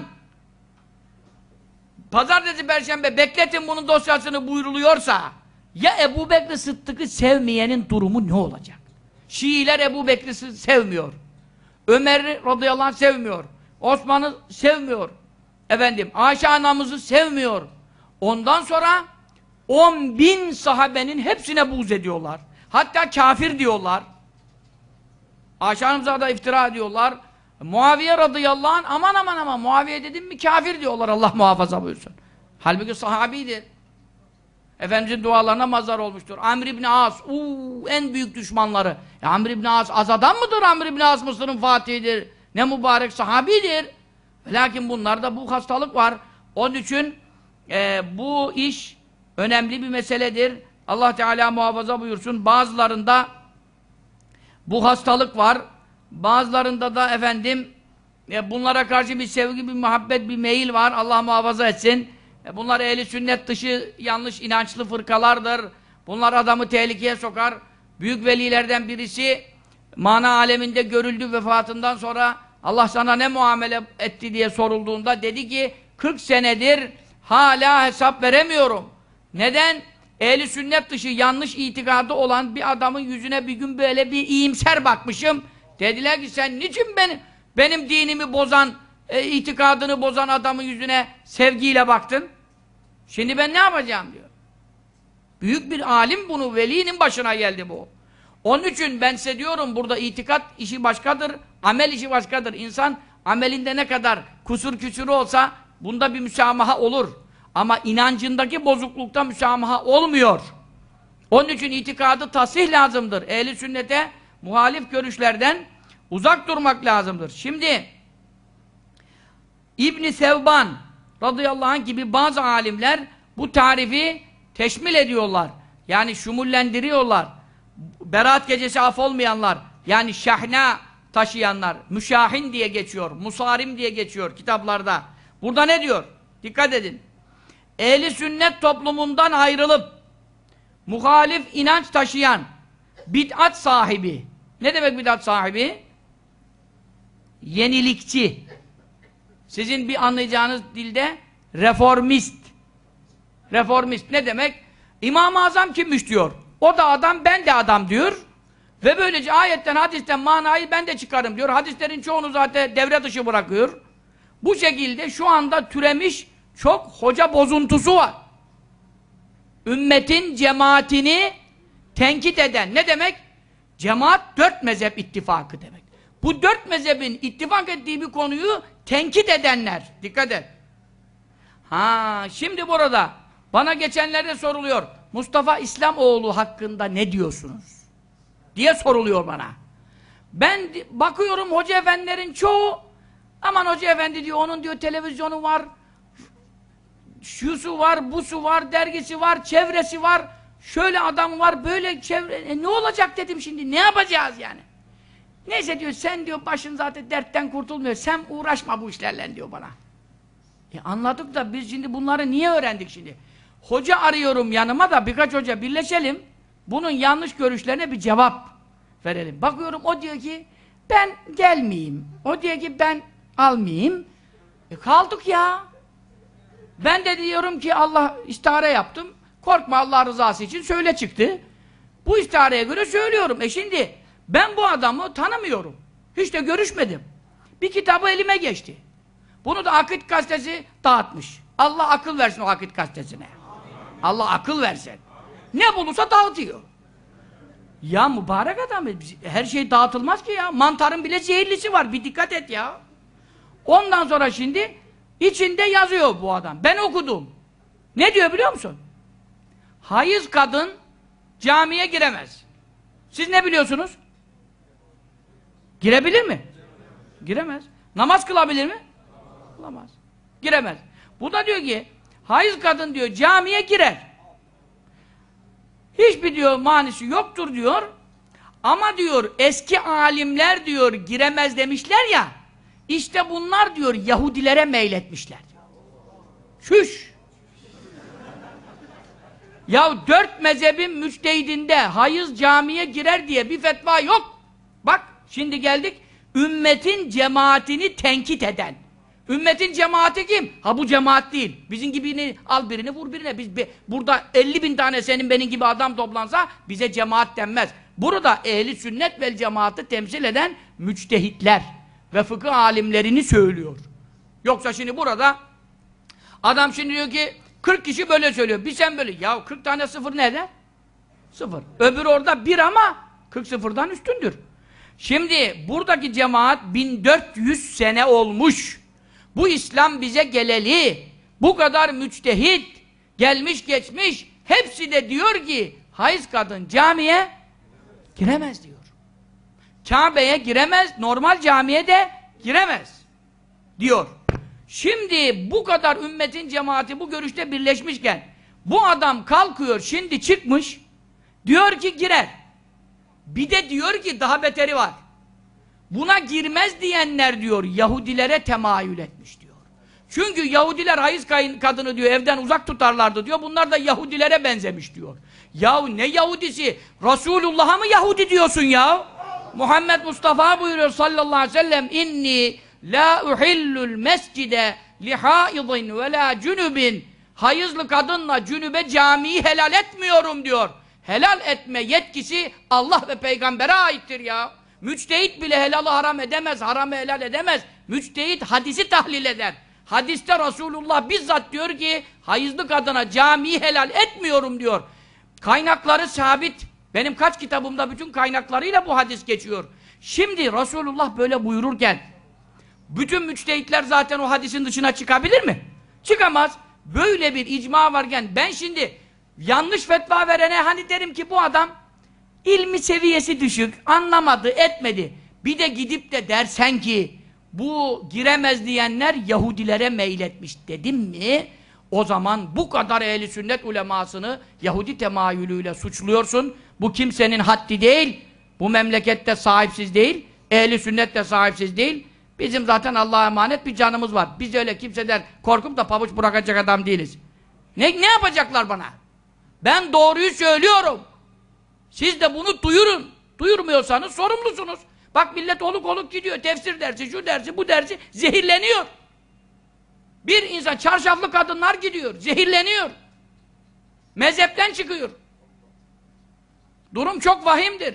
Speaker 1: pazartesi, perşembe bekletin bunun dosyasını buyruluyorsa, ya Ebu Bekir Sıddık'ı sevmeyenin durumu ne olacak? Şiiler Ebu Bekir'i sevmiyor. Ömer'i radıyallahu anh sevmiyor. Osman'ı sevmiyor. Efendim, Ayşe anamızı sevmiyor. Ondan sonra on bin sahabenin hepsine buğz ediyorlar. Hatta kafir diyorlar. Ayşe anamıza da iftira ediyorlar. Muaviye radıyallahu anh aman aman aman Muaviye dedim mi kafir diyorlar, Allah muhafaza buyursun. Halbuki sahabidir. Efendimizin dualarına mazhar olmuştur. Amr ibn As, uuu en büyük düşmanları. E, Amr ibn As az adam mıdır? Amr ibn As Mısır'ın fatihidir. Ne mübarek sahabidir. Lakin bunlarda bu hastalık var. Onun için e, bu iş önemli bir meseledir. Allah Teala muhafaza buyursun. Bazılarında bu hastalık var. Bazılarında da efendim e, bunlara karşı bir sevgi, bir muhabbet, bir meyil var. Allah muhafaza etsin. E, bunlar ehli sünnet dışı yanlış inançlı fırkalardır. Bunlar adamı tehlikeye sokar. Büyük velilerden birisi mana aleminde görüldü vefatından sonra Allah sana ne muamele etti diye sorulduğunda dedi ki kırk senedir hala hesap veremiyorum. Neden? Ehli sünnet dışı yanlış itikadı olan bir adamın yüzüne bir gün böyle bir iyimser bakmışım. Dediler ki sen niçin benim, benim dinimi bozan, e, itikadını bozan adamın yüzüne sevgiyle baktın? Şimdi ben ne yapacağım diyor. Büyük bir alim bunu, velinin başına geldi bu. Onun için ben size diyorum burada itikat işi başkadır, amel işi başkadır. İnsan amelinde ne kadar kusur küsürü olsa bunda bir müsamaha olur. Ama inancındaki bozuklukta müsamaha olmuyor. Onun için itikadı tasih lazımdır. Ehli sünnete muhalif görüşlerden uzak durmak lazımdır. Şimdi İbn-i Sevban radıyallahu anh gibi bazı alimler bu tarifi teşmil ediyorlar. Yani şumullendiriyorlar. Berat gecesi af olmayanlar, yani şahna taşıyanlar, müşahin diye geçiyor, musarim diye geçiyor kitaplarda. Burada ne diyor? Dikkat edin. Ehli sünnet toplumundan ayrılıp muhalif inanç taşıyan bid'at sahibi. Ne demek bid'at sahibi? Yenilikçi. Sizin bir anlayacağınız dilde reformist. Reformist ne demek? İmam-ı Azam kimmiş diyor. O da adam, ben de adam diyor. Ve böylece ayetten, hadisten manayı ben de çıkarım diyor. Hadislerin çoğunu zaten devre dışı bırakıyor. Bu şekilde şu anda türemiş çok hoca bozuntusu var. Ümmetin cemaatini tenkit eden. Ne demek? Cemaat dört mezhep ittifakı demek. Bu dört mezhebin ittifak ettiği bir konuyu tenkit edenler. Dikkat et. Ha, şimdi burada bana geçenlerde soruluyor. Mustafa İslamoğlu hakkında ne diyorsunuz? Diye soruluyor bana. Ben bakıyorum hoca efendilerin çoğu aman hoca efendi diyor, onun diyor televizyonu var, şusu var, busu var, dergisi var, çevresi var, şöyle adam var, böyle çevre, e ne olacak dedim şimdi, ne yapacağız yani? Neyse diyor, sen diyor başın zaten dertten kurtulmuyor, sen uğraşma bu işlerle diyor bana. E anladık da biz şimdi bunları niye öğrendik şimdi? Hoca arıyorum yanıma da birkaç hoca birleşelim, bunun yanlış görüşlerine bir cevap verelim. Bakıyorum o diyor ki ben gelmeyeyim, o diyor ki ben almayayım. E kaldık ya. Ben de diyorum ki Allah istihare yaptım. Korkma Allah rızası için söyle çıktı. Bu istihareye göre söylüyorum. E şimdi ben bu adamı tanımıyorum. Hiç de görüşmedim. Bir kitabı elime geçti. Bunu da Akit gazetesi dağıtmış. Allah akıl versin o Akit gazetesine. Allah akıl versin. Ne bulursa dağıtıyor. Ya mübarek adam, her şey dağıtılmaz ki ya. Mantarın bile zehirlisi var, bir dikkat et ya. Ondan sonra şimdi içinde yazıyor bu adam. Ben okudum. Ne diyor biliyor musun? Hayız kadın camiye giremez. Siz ne biliyorsunuz? Girebilir mi? Giremez. Namaz kılabilir mi? Kılamaz. Giremez. Bu da diyor ki hayız kadın diyor camiye girer. Hiçbir diyor manisi yoktur diyor. Ama diyor eski alimler diyor giremez demişler ya. İşte bunlar diyor Yahudilere meyletmişler. Şüş. Ya dört mezhebin müçtehidinde hayız camiye girer diye bir fetva yok. Bak şimdi geldik ümmetin cemaatini tenkit eden. Ümmetin cemaati kim? Ha bu cemaat değil. Bizim gibini al birini vur birine. Biz be, burada elli bin tane senin benim gibi adam toplansa bize cemaat denmez. Burada ehli sünnet vel cemaatı temsil eden müçtehitler ve fıkıh alimlerini söylüyor. Yoksa şimdi burada adam şimdi diyor ki kırk kişi böyle söylüyor. Bir sen böyle. Ya kırk tane sıfır ne eder? Sıfır. Öbür orada bir ama kırk sıfırdan üstündür. Şimdi buradaki cemaat bin dört yüz sene olmuş. Bu İslam bize geleli. Bu kadar müçtehit gelmiş geçmiş. Hepsi de diyor ki hayız kadın camiye giremez diyor. Kabe'ye giremez, normal camiye de giremez diyor. Şimdi bu kadar ümmetin cemaati bu görüşte birleşmişken bu adam kalkıyor şimdi çıkmış diyor ki girer. Bir de diyor ki daha beteri var. Buna girmez diyenler diyor Yahudilere temayül etmiş diyor. Çünkü Yahudiler hayız kadını diyor evden uzak tutarlardı diyor. Bunlar da Yahudilere benzemiş diyor. Yahu ne Yahudisi? Resulullah'a mı Yahudi diyorsun ya? Muhammed Mustafa buyuruyor sallallahu aleyhi ve sellem inni la uhillul mescide li haidin ve la cünübin hayızlı kadınla cünübe camiyi helal etmiyorum diyor. Helal etme yetkisi Allah ve peygambere aittir ya. Müçtehit bile helalı haram edemez, haramı helal edemez. Müçtehit hadisi tahlil eder. Hadiste Resulullah bizzat diyor ki hayızlı kadına camiyi helal etmiyorum diyor. Kaynakları sabit. Benim kaç kitabımda bütün kaynaklarıyla bu hadis geçiyor. Şimdi Resulullah böyle buyururken bütün müçtehitler zaten o hadisin dışına çıkabilir mi? Çıkamaz. Böyle bir icma varken ben şimdi yanlış fetva verene hani derim ki bu adam ilmi seviyesi düşük, anlamadı, etmedi. Bir de gidip de dersen ki bu giremez diyenler Yahudilere meyletmiş dedim mi? O zaman bu kadar ehli sünnet ulemasını Yahudi temayülüyle suçluyorsun. Bu kimsenin haddi değil. Bu memlekette sahipsiz değil. Ehli sünnet de sahipsiz değil. Bizim zaten Allah'a emanet bir canımız var. Biz öyle kimseden korkup da pabuç bırakacak adam değiliz. Ne, ne yapacaklar bana? Ben doğruyu söylüyorum. Siz de bunu duyurun. Duyurmuyorsanız sorumlusunuz. Bak millet oluk oluk gidiyor. Tefsir dersi, şu dersi, bu dersi zehirleniyor. Bir insan, çarşaflı kadınlar gidiyor. Zehirleniyor. Mezhepten çıkıyor. Durum çok vahimdir.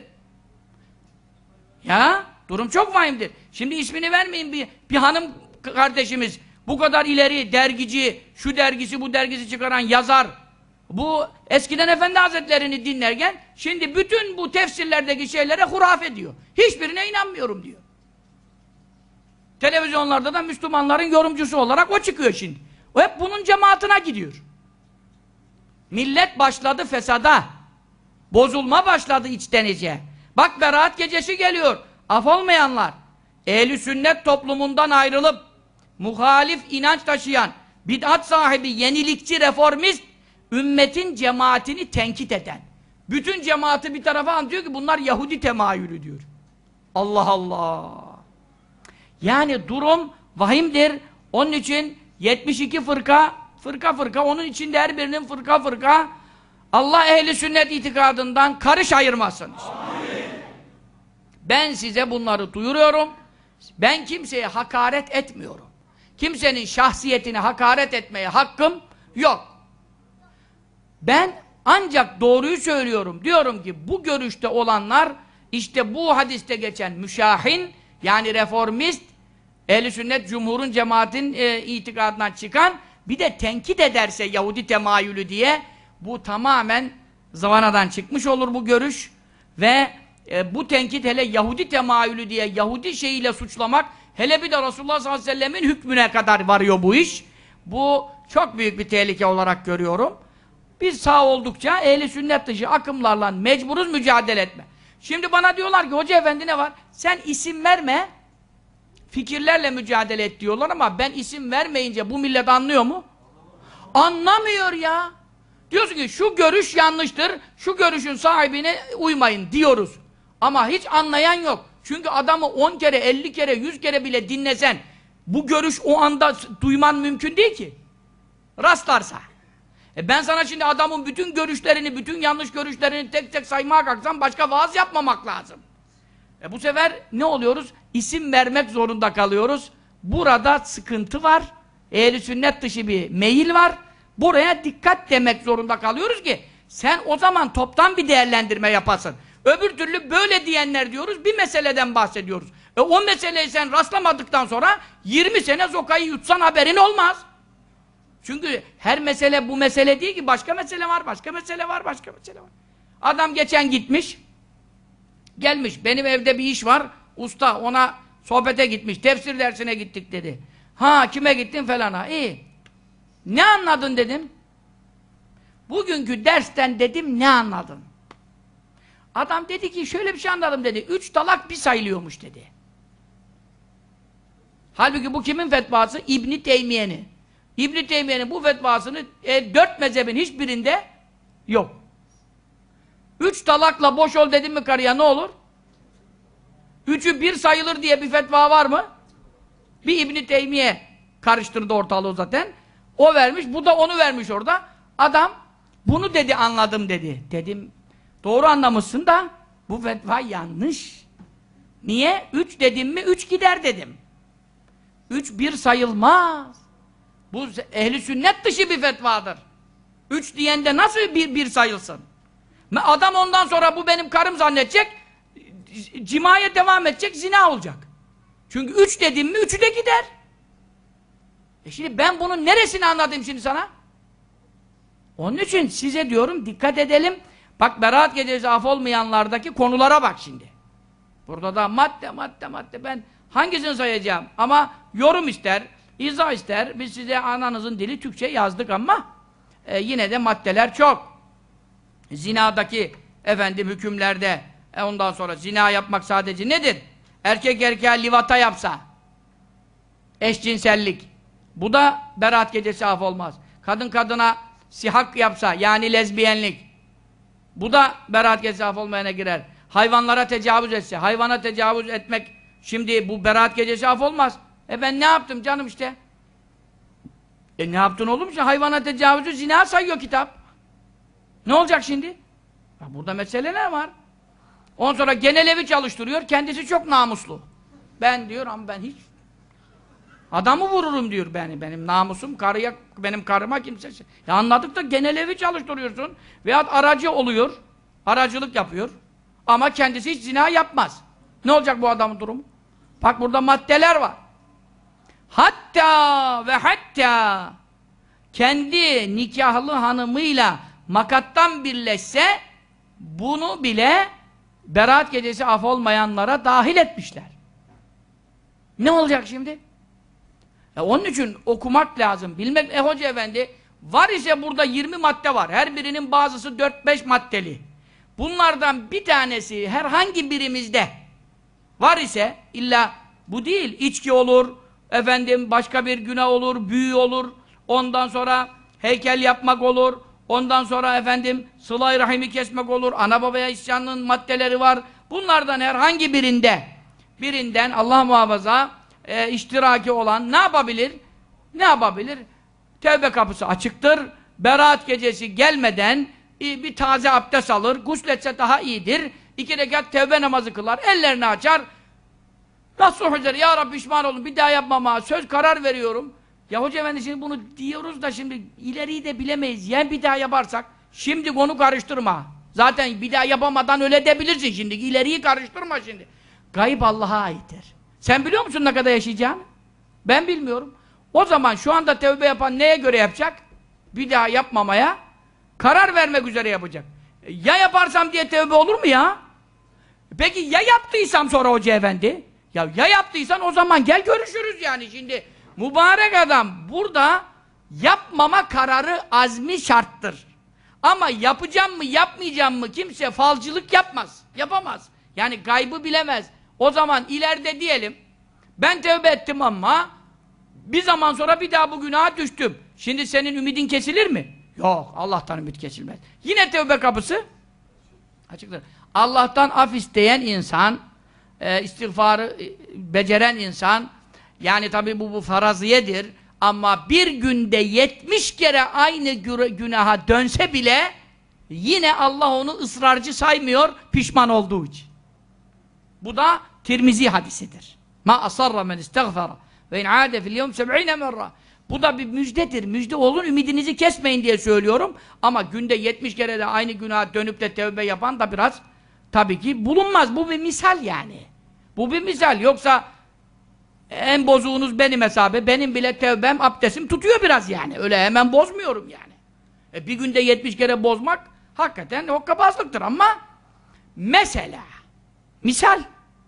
Speaker 1: Ya, durum çok vahimdir. Şimdi ismini vermeyin bir, bir hanım kardeşimiz. Bu kadar ileri dergici, şu dergisi, bu dergisi çıkaran yazar. Bu eskiden Efendi Hazretleri'ni dinlerken şimdi bütün bu tefsirlerdeki şeylere hurafe diyor. Hiçbirine inanmıyorum diyor. Televizyonlarda da Müslümanların yorumcusu olarak o çıkıyor şimdi. O hep bunun cemaatine gidiyor. Millet başladı fesada. Bozulma başladı içten içe. Bak Berat gecesi geliyor. Af olmayanlar, ehl-i sünnet toplumundan ayrılıp muhalif inanç taşıyan, bid'at sahibi, yenilikçi, reformist, ümmetin cemaatini tenkit eden. Bütün cemaati bir tarafa anlatıyor ki bunlar Yahudi temayülü diyor. Allah Allah! Yani durum vahimdir. Onun için yetmiş iki fırka, fırka fırka, onun içinde her birinin fırka fırka, Allah ehli sünnet itikadından karış ayırmasın. Amin. Ben size bunları duyuruyorum. Ben kimseye hakaret etmiyorum. Kimsenin şahsiyetine hakaret etmeye hakkım yok. Ben ancak doğruyu söylüyorum. Diyorum ki bu görüşte olanlar işte bu hadiste geçen müşahin yani reformist, ehl-i sünnet cumhurun cemaatin e, itikadından çıkan bir de tenkit ederse Yahudi temayülü diye bu tamamen zıvanadan çıkmış olur bu görüş ve e, bu tenkit hele Yahudi temayülü diye Yahudi şeyiyle suçlamak, hele bir de Resulullah sallallahu aleyhi ve sellemin hükmüne kadar varıyor bu iş. Bu çok büyük bir tehlike olarak görüyorum. Biz sağ oldukça ehli sünnet dışı akımlarla mecburuz mücadele etme. Şimdi bana diyorlar ki hoca efendi ne var? Sen isim verme, fikirlerle mücadele et diyorlar ama ben isim vermeyince bu millet anlıyor mu? Anlamıyor ya. Diyorsun ki şu görüş yanlıştır, şu görüşün sahibine uymayın diyoruz. Ama hiç anlayan yok. Çünkü adamı on kere, elli kere, yüz kere bile dinlesen bu görüş o anda duyman mümkün değil ki. Rastlarsa. E ben sana şimdi adamın bütün görüşlerini, bütün yanlış görüşlerini tek tek saymaya kalksam başka vaaz yapmamak lazım. E bu sefer ne oluyoruz? İsim vermek zorunda kalıyoruz. Burada sıkıntı var. Ehl-i sünnet dışı bir meyil var. Buraya dikkat demek zorunda kalıyoruz ki sen o zaman toptan bir değerlendirme yapasın. Öbür türlü böyle diyenler diyoruz, bir meseleden bahsediyoruz. E o meseleyi sen rastlamadıktan sonra yirmi sene zokayı yutsan haberin olmaz. Çünkü her mesele bu mesele değil ki, başka mesele var, başka mesele var, başka mesele var. Adam geçen gitmiş, gelmiş, benim evde bir iş var, usta ona sohbete gitmiş, tefsir dersine gittik dedi. Ha kime gittin falana, iyi. Ne anladın dedim. Bugünkü dersten dedim ne anladın? Adam dedi ki şöyle bir şey anladım dedi. Üç talak bir sayılıyormuş dedi. Halbuki bu kimin fetvası? İbn-i Teymiye'nin. İbn-i Teymiye'nin bu fetvasını e, dört mezhebin hiçbirinde yok. Üç talakla boş ol dedim mi karıya ne olur? Üçü bir sayılır diye bir fetva var mı? Bir İbn-i Teymiye karıştırdı ortalığı zaten. O vermiş, bu da onu vermiş orada. Adam bunu dedi anladım dedi. Dedim doğru anlamışsın da bu fetva yanlış. Niye? Üç dedim mi üç gider dedim. Üç bir sayılmaz. Bu ehli sünnet dışı bir fetvadır. Üç diyende nasıl bir, bir sayılsın? Adam ondan sonra bu benim karım zannedecek, cimaya devam edecek, zina olacak. Çünkü üç dedim mi üçü de gider. E şimdi ben bunun neresini anladım şimdi sana? Onun için size diyorum dikkat edelim. Bak Berat Gecesi af olmayanlardaki konulara bak şimdi. Burada da madde madde madde ben hangisini sayacağım? Ama yorum ister, izah ister. Biz size ananızın dili Türkçe yazdık ama e, yine de maddeler çok. Zinadaki efendim hükümlerde e, ondan sonra zina yapmak sadece nedir? Erkek erkeğe livata yapsa eşcinsellik. Bu da Berat Gecesi af olmaz. Kadın kadına sihak yapsa yani lezbiyenlik. Bu da Berat Gecesi af olmayana girer. Hayvanlara tecavüz etse, hayvana tecavüz etmek şimdi bu Berat Gecesi af olmaz. E ben ne yaptım canım işte? E ne yaptın oğlum işte? Hayvana tecavüzü zina sayıyor kitap. Ne olacak şimdi? Ya burada meseleler var. Ondan sonra genel evi çalıştırıyor, kendisi çok namuslu. Ben diyor ama ben hiç adamı vururum diyor beni, benim namusum, karıya, benim karıma kimse. Ya anladık da genel evi çalıştırıyorsun veyahut aracı oluyor, aracılık yapıyor ama kendisi hiç zina yapmaz. Ne olacak bu adamın durumu? Bak burada maddeler var. Hatta ve hatta kendi nikahlı hanımıyla makattan birleşse bunu bile Berat Gecesi af olmayanlara dahil etmişler. Ne olacak şimdi? E onun için okumak lazım, bilmek. E hoca efendi, var ise burada yirmi madde var. Her birinin bazısı dört beş maddeli. Bunlardan bir tanesi herhangi birimizde var ise, illa bu değil, içki olur, efendim başka bir günah olur, büyü olur, ondan sonra heykel yapmak olur, ondan sonra efendim sıla-i rahimi kesmek olur, ana babaya isyanın maddeleri var. Bunlardan herhangi birinde, birinden Allah muhafaza e, iştiraki olan ne yapabilir? Ne yapabilir? Tevbe kapısı açıktır. Berat Gecesi gelmeden e, bir taze abdest alır, gusletse daha iyidir. İki rekat tevbe namazı kılar, ellerini açar. Nasıl hoca? Ya Rabbi pişman olun, bir daha yapmama, söz karar veriyorum. Ya hoca efendi şimdi bunu diyoruz da şimdi ileriyi de bilemeyiz. Ya bir daha yaparsak, şimdi konu karıştırma. Zaten bir daha yapamadan öyle debilirsin şimdi. İleriyi karıştırma şimdi. Gayb Allah'a aittir. Sen biliyor musun ne kadar yaşayacağını? Ben bilmiyorum. O zaman şu anda tevbe yapan neye göre yapacak? Bir daha yapmamaya karar vermek üzere yapacak. Ya yaparsam diye tevbe olur mu ya? Peki ya yaptıysam sonra hoca efendi? Ya ya yaptıysan o zaman gel görüşürüz yani. Şimdi mübarek adam burada yapmama kararı azmi şarttır. Ama yapacağım mı yapmayacağım mı kimse falcılık yapmaz. Yapamaz. Yani gaybı bilemez. O zaman ileride diyelim ben tevbe ettim ama bir zaman sonra bir daha bu günaha düştüm. Şimdi senin ümidin kesilir mi? Yok. Allah'tan ümit kesilmez. Yine tevbe kapısı açıktır. Allah'tan af isteyen insan, e, istiğfarı e, beceren insan, yani tabi bu, bu faraziyedir ama bir günde yetmiş kere aynı günaha dönse bile yine Allah onu ısrarcı saymıyor pişman olduğu için. Bu da Tirmizi hadisidir. Ma asarra men istiğfara ve in âde fil yevm seb'ine merra. Bu da bir müjdedir. Müjde olun, ümidinizi kesmeyin diye söylüyorum. Ama günde yetmiş kere de aynı günaha dönüp de tevbe yapan da biraz tabii ki bulunmaz. Bu bir misal yani. Bu bir misal. Yoksa en bozuğunuz benim hesabı. Benim bile tevbem, abdestim tutuyor biraz yani. Öyle hemen bozmuyorum yani. E bir günde yetmiş kere bozmak hakikaten hokkabazlıktır ama mesela misal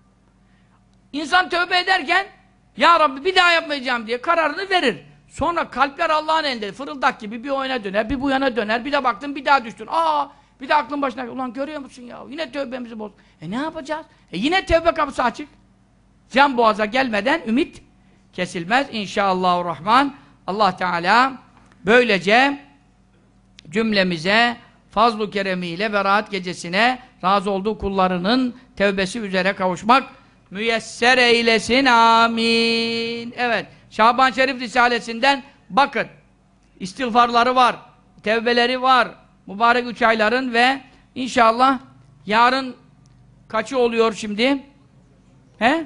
Speaker 1: İnsan tövbe ederken ya Rabbi bir daha yapmayacağım diye kararını verir. Sonra kalpler Allah'ın elinde fırıldak gibi bir o yana döner, bir bu yana döner, bir de baktın bir daha düştün. Aa, bir de aklın başına, ulan görüyor musun ya? Yine tövbemizi bozduk. E ne yapacağız? E yine tövbe kapısı açık. Can boğaza gelmeden ümit kesilmez inşallahurrahman. Allah Teala böylece cümlemize fazl-ı keremiyle Berat gecesine razı olduğu kullarının tevbesi üzere kavuşmak müyesser eylesin. Amin. Evet. Şaban Şerif Risalesinden bakın. İstiğfarları var. Tevbeleri var. Mübarek üç ayların ve inşallah yarın kaçı oluyor şimdi? He?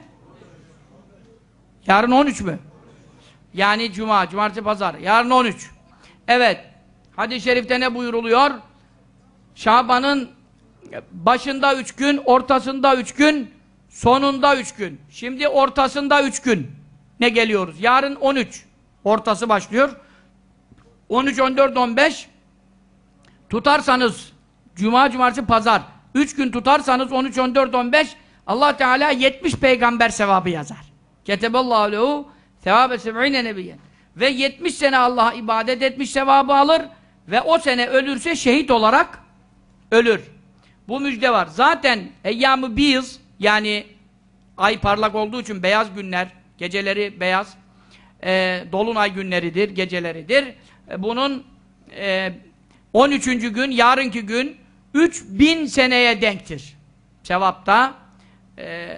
Speaker 1: Yarın on üç mü? Yani cuma, cumartesi, pazar. Yarın on üç. Evet. Hadis-i şerifte ne buyuruluyor? Şaban'ın başında üç gün, ortasında üç gün, sonunda üç gün. Şimdi ortasında üç gün. Ne geliyoruz? Yarın on üç. Ortası başlıyor. on üç, on dört, on beş tutarsanız cuma, cumartesi, pazar üç gün tutarsanız on üç, on dört, on beş Allah Teala yetmiş peygamber sevabı yazar. Keteballahu lehu sevabe seb'ine nebiyyen. Ve yetmiş sene Allah'a ibadet etmiş sevabı alır ve o sene ölürse şehit olarak ölür. Bu müjde var. Zaten eyyam-ı biz, yani ay parlak olduğu için beyaz günler, geceleri beyaz, e, dolunay günleridir, geceleridir. E, bunun e, on üçüncü gün, yarınki gün üç bin seneye denktir. Sevapta e,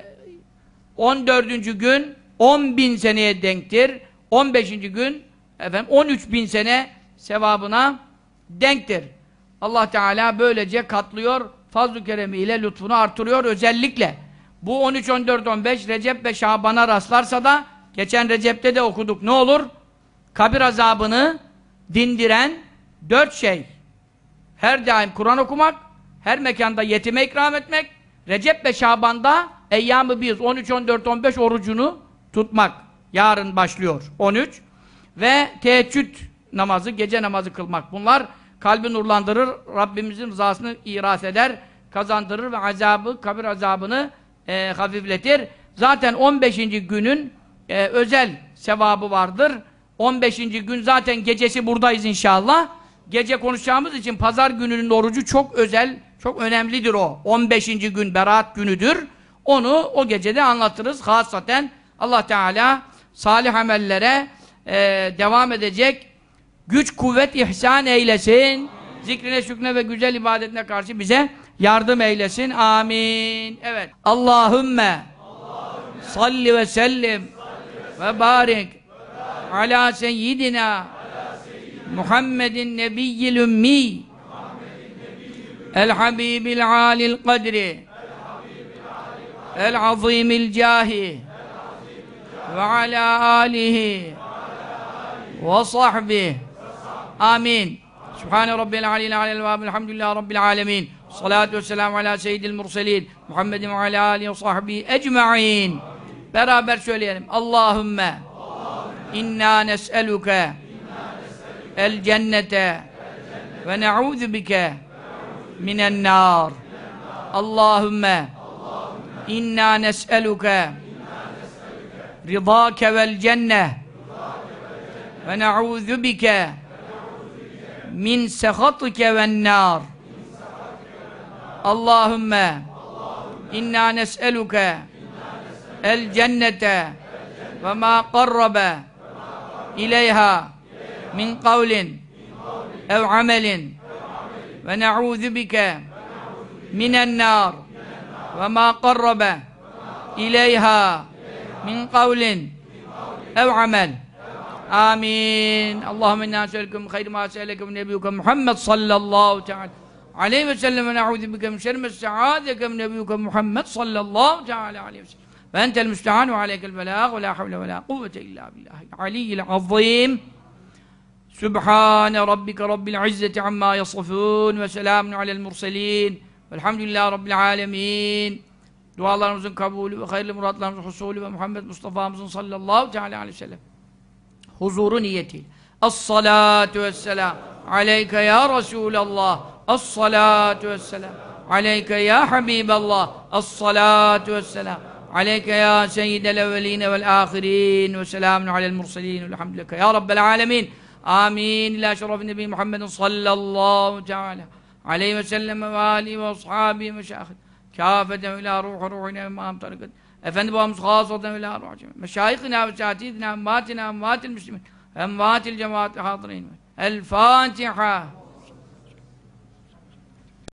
Speaker 1: on dördüncü gün on bin seneye denktir. on beşinci gün efendim on üç bin sene sevabına denktir. Allah Teala böylece katlıyor, fazl-ı keremiyle lütfunu artırıyor. Özellikle bu on üç, on dört, on beş Recep ve Şaban'a rastlarsa da geçen Recep'te de okuduk. Ne olur? Kabir azabını dindiren dört şey. Her daim Kur'an okumak, her mekanda yetime ikram etmek, Recep ve Şaban'da eyyam-ı biz on üç, on dört, on beş orucunu tutmak. Yarın başlıyor on üç ve teheccüd namazı, gece namazı kılmak. Bunlar kalbi nurlandırır, Rabbimizin rızasını iras eder, kazandırır ve azabı, kabir azabını e, hafifletir. Zaten on beşinci günün e, özel sevabı vardır. on beşinci gün zaten gecesi buradayız inşallah. Gece konuşacağımız için pazar gününün orucu çok özel, çok önemlidir o. on beşinci gün Berat günüdür. Onu o gecede anlatırız. Hasaten Allah Teala salih amellere e, devam edecek güç, kuvvet, ihsan eylesin. Zikrine, şükrine ve güzel ibadetine karşı bize yardım eylesin. Amin. Evet. Allahümme, Allahümme salli ve sellim ve barik ala seyyidina Muhammedin nebiyyil ümmi el habibil alil kadri el azimil cahi ve ala alihi ve sahbihi. Amin. Subhane Rabbil aleyhi aleyhi ve elhamdülillahi Rabbil alemin. Salatu vesselamu ala seyyidil murselin Muhammedin ve ala alihi ve sahbihi ecma'in. Beraber söyleyelim. Allahümme inna nes'eluke el cennete ve ne'udhu bike minen nar. Allahümme inna nes'eluke ridâke vel cenneh ve ne'ûzü bike min sehatike ven nar. Allahümme inna nes'eluke el cennete ve ma qarrabe ileyha min kavlin ev amelin ve ne'ûzü bike minen nar ve ma qarrabe ileyha min kavlin ev amel. Amin. Allahümme inna nes'eluke hayr ma se'eleke nebiyyuke Muhammed sallallahu teala aleyhi ve sellem ve ne'ûzü bike min şerri ma se'adeke nebiyyuke Muhammed sallallahu teala aleyhi ve sellem. Ve entel müstehân ve aleykel belâg ve la havle ve la kuvvete illa billahil aliyyil azîm. Sübhâne rabbike rabbil izzeti amma yasifûn ve selâmun alel murselîn velhamdülillahi rabbil âlemîn. Dualarımızın kabulü ve hayırlı muratlarımızın husulü ve Muhammed Mustafa'mızın sallallahu teala aleyhi ve sellem huzuru niyetiyle. As-salatu vesselam aleyke ya Resulallah. As-salatu vesselam aleyke ya Habiballah. As-salatu vesselam aleyke ya seyyidel evveline vel ahirin ve selamun alel murselin velhamdülillah ya Rabbel alemin. Amin. İlâ şerefin nebi Muhammedin sallallahu teala aleyhi ve sellem ve âlihi ve ashabihi ve şâhid kâfeten ilâ ruhu ruhine ve mâham tarikat Efendi babamız hâsaten ilâ ruhu meşâyikhina ve sâtidina emmâtina emmâtil müslimin emmâtil cemaati hâdırîn. El Fatiha.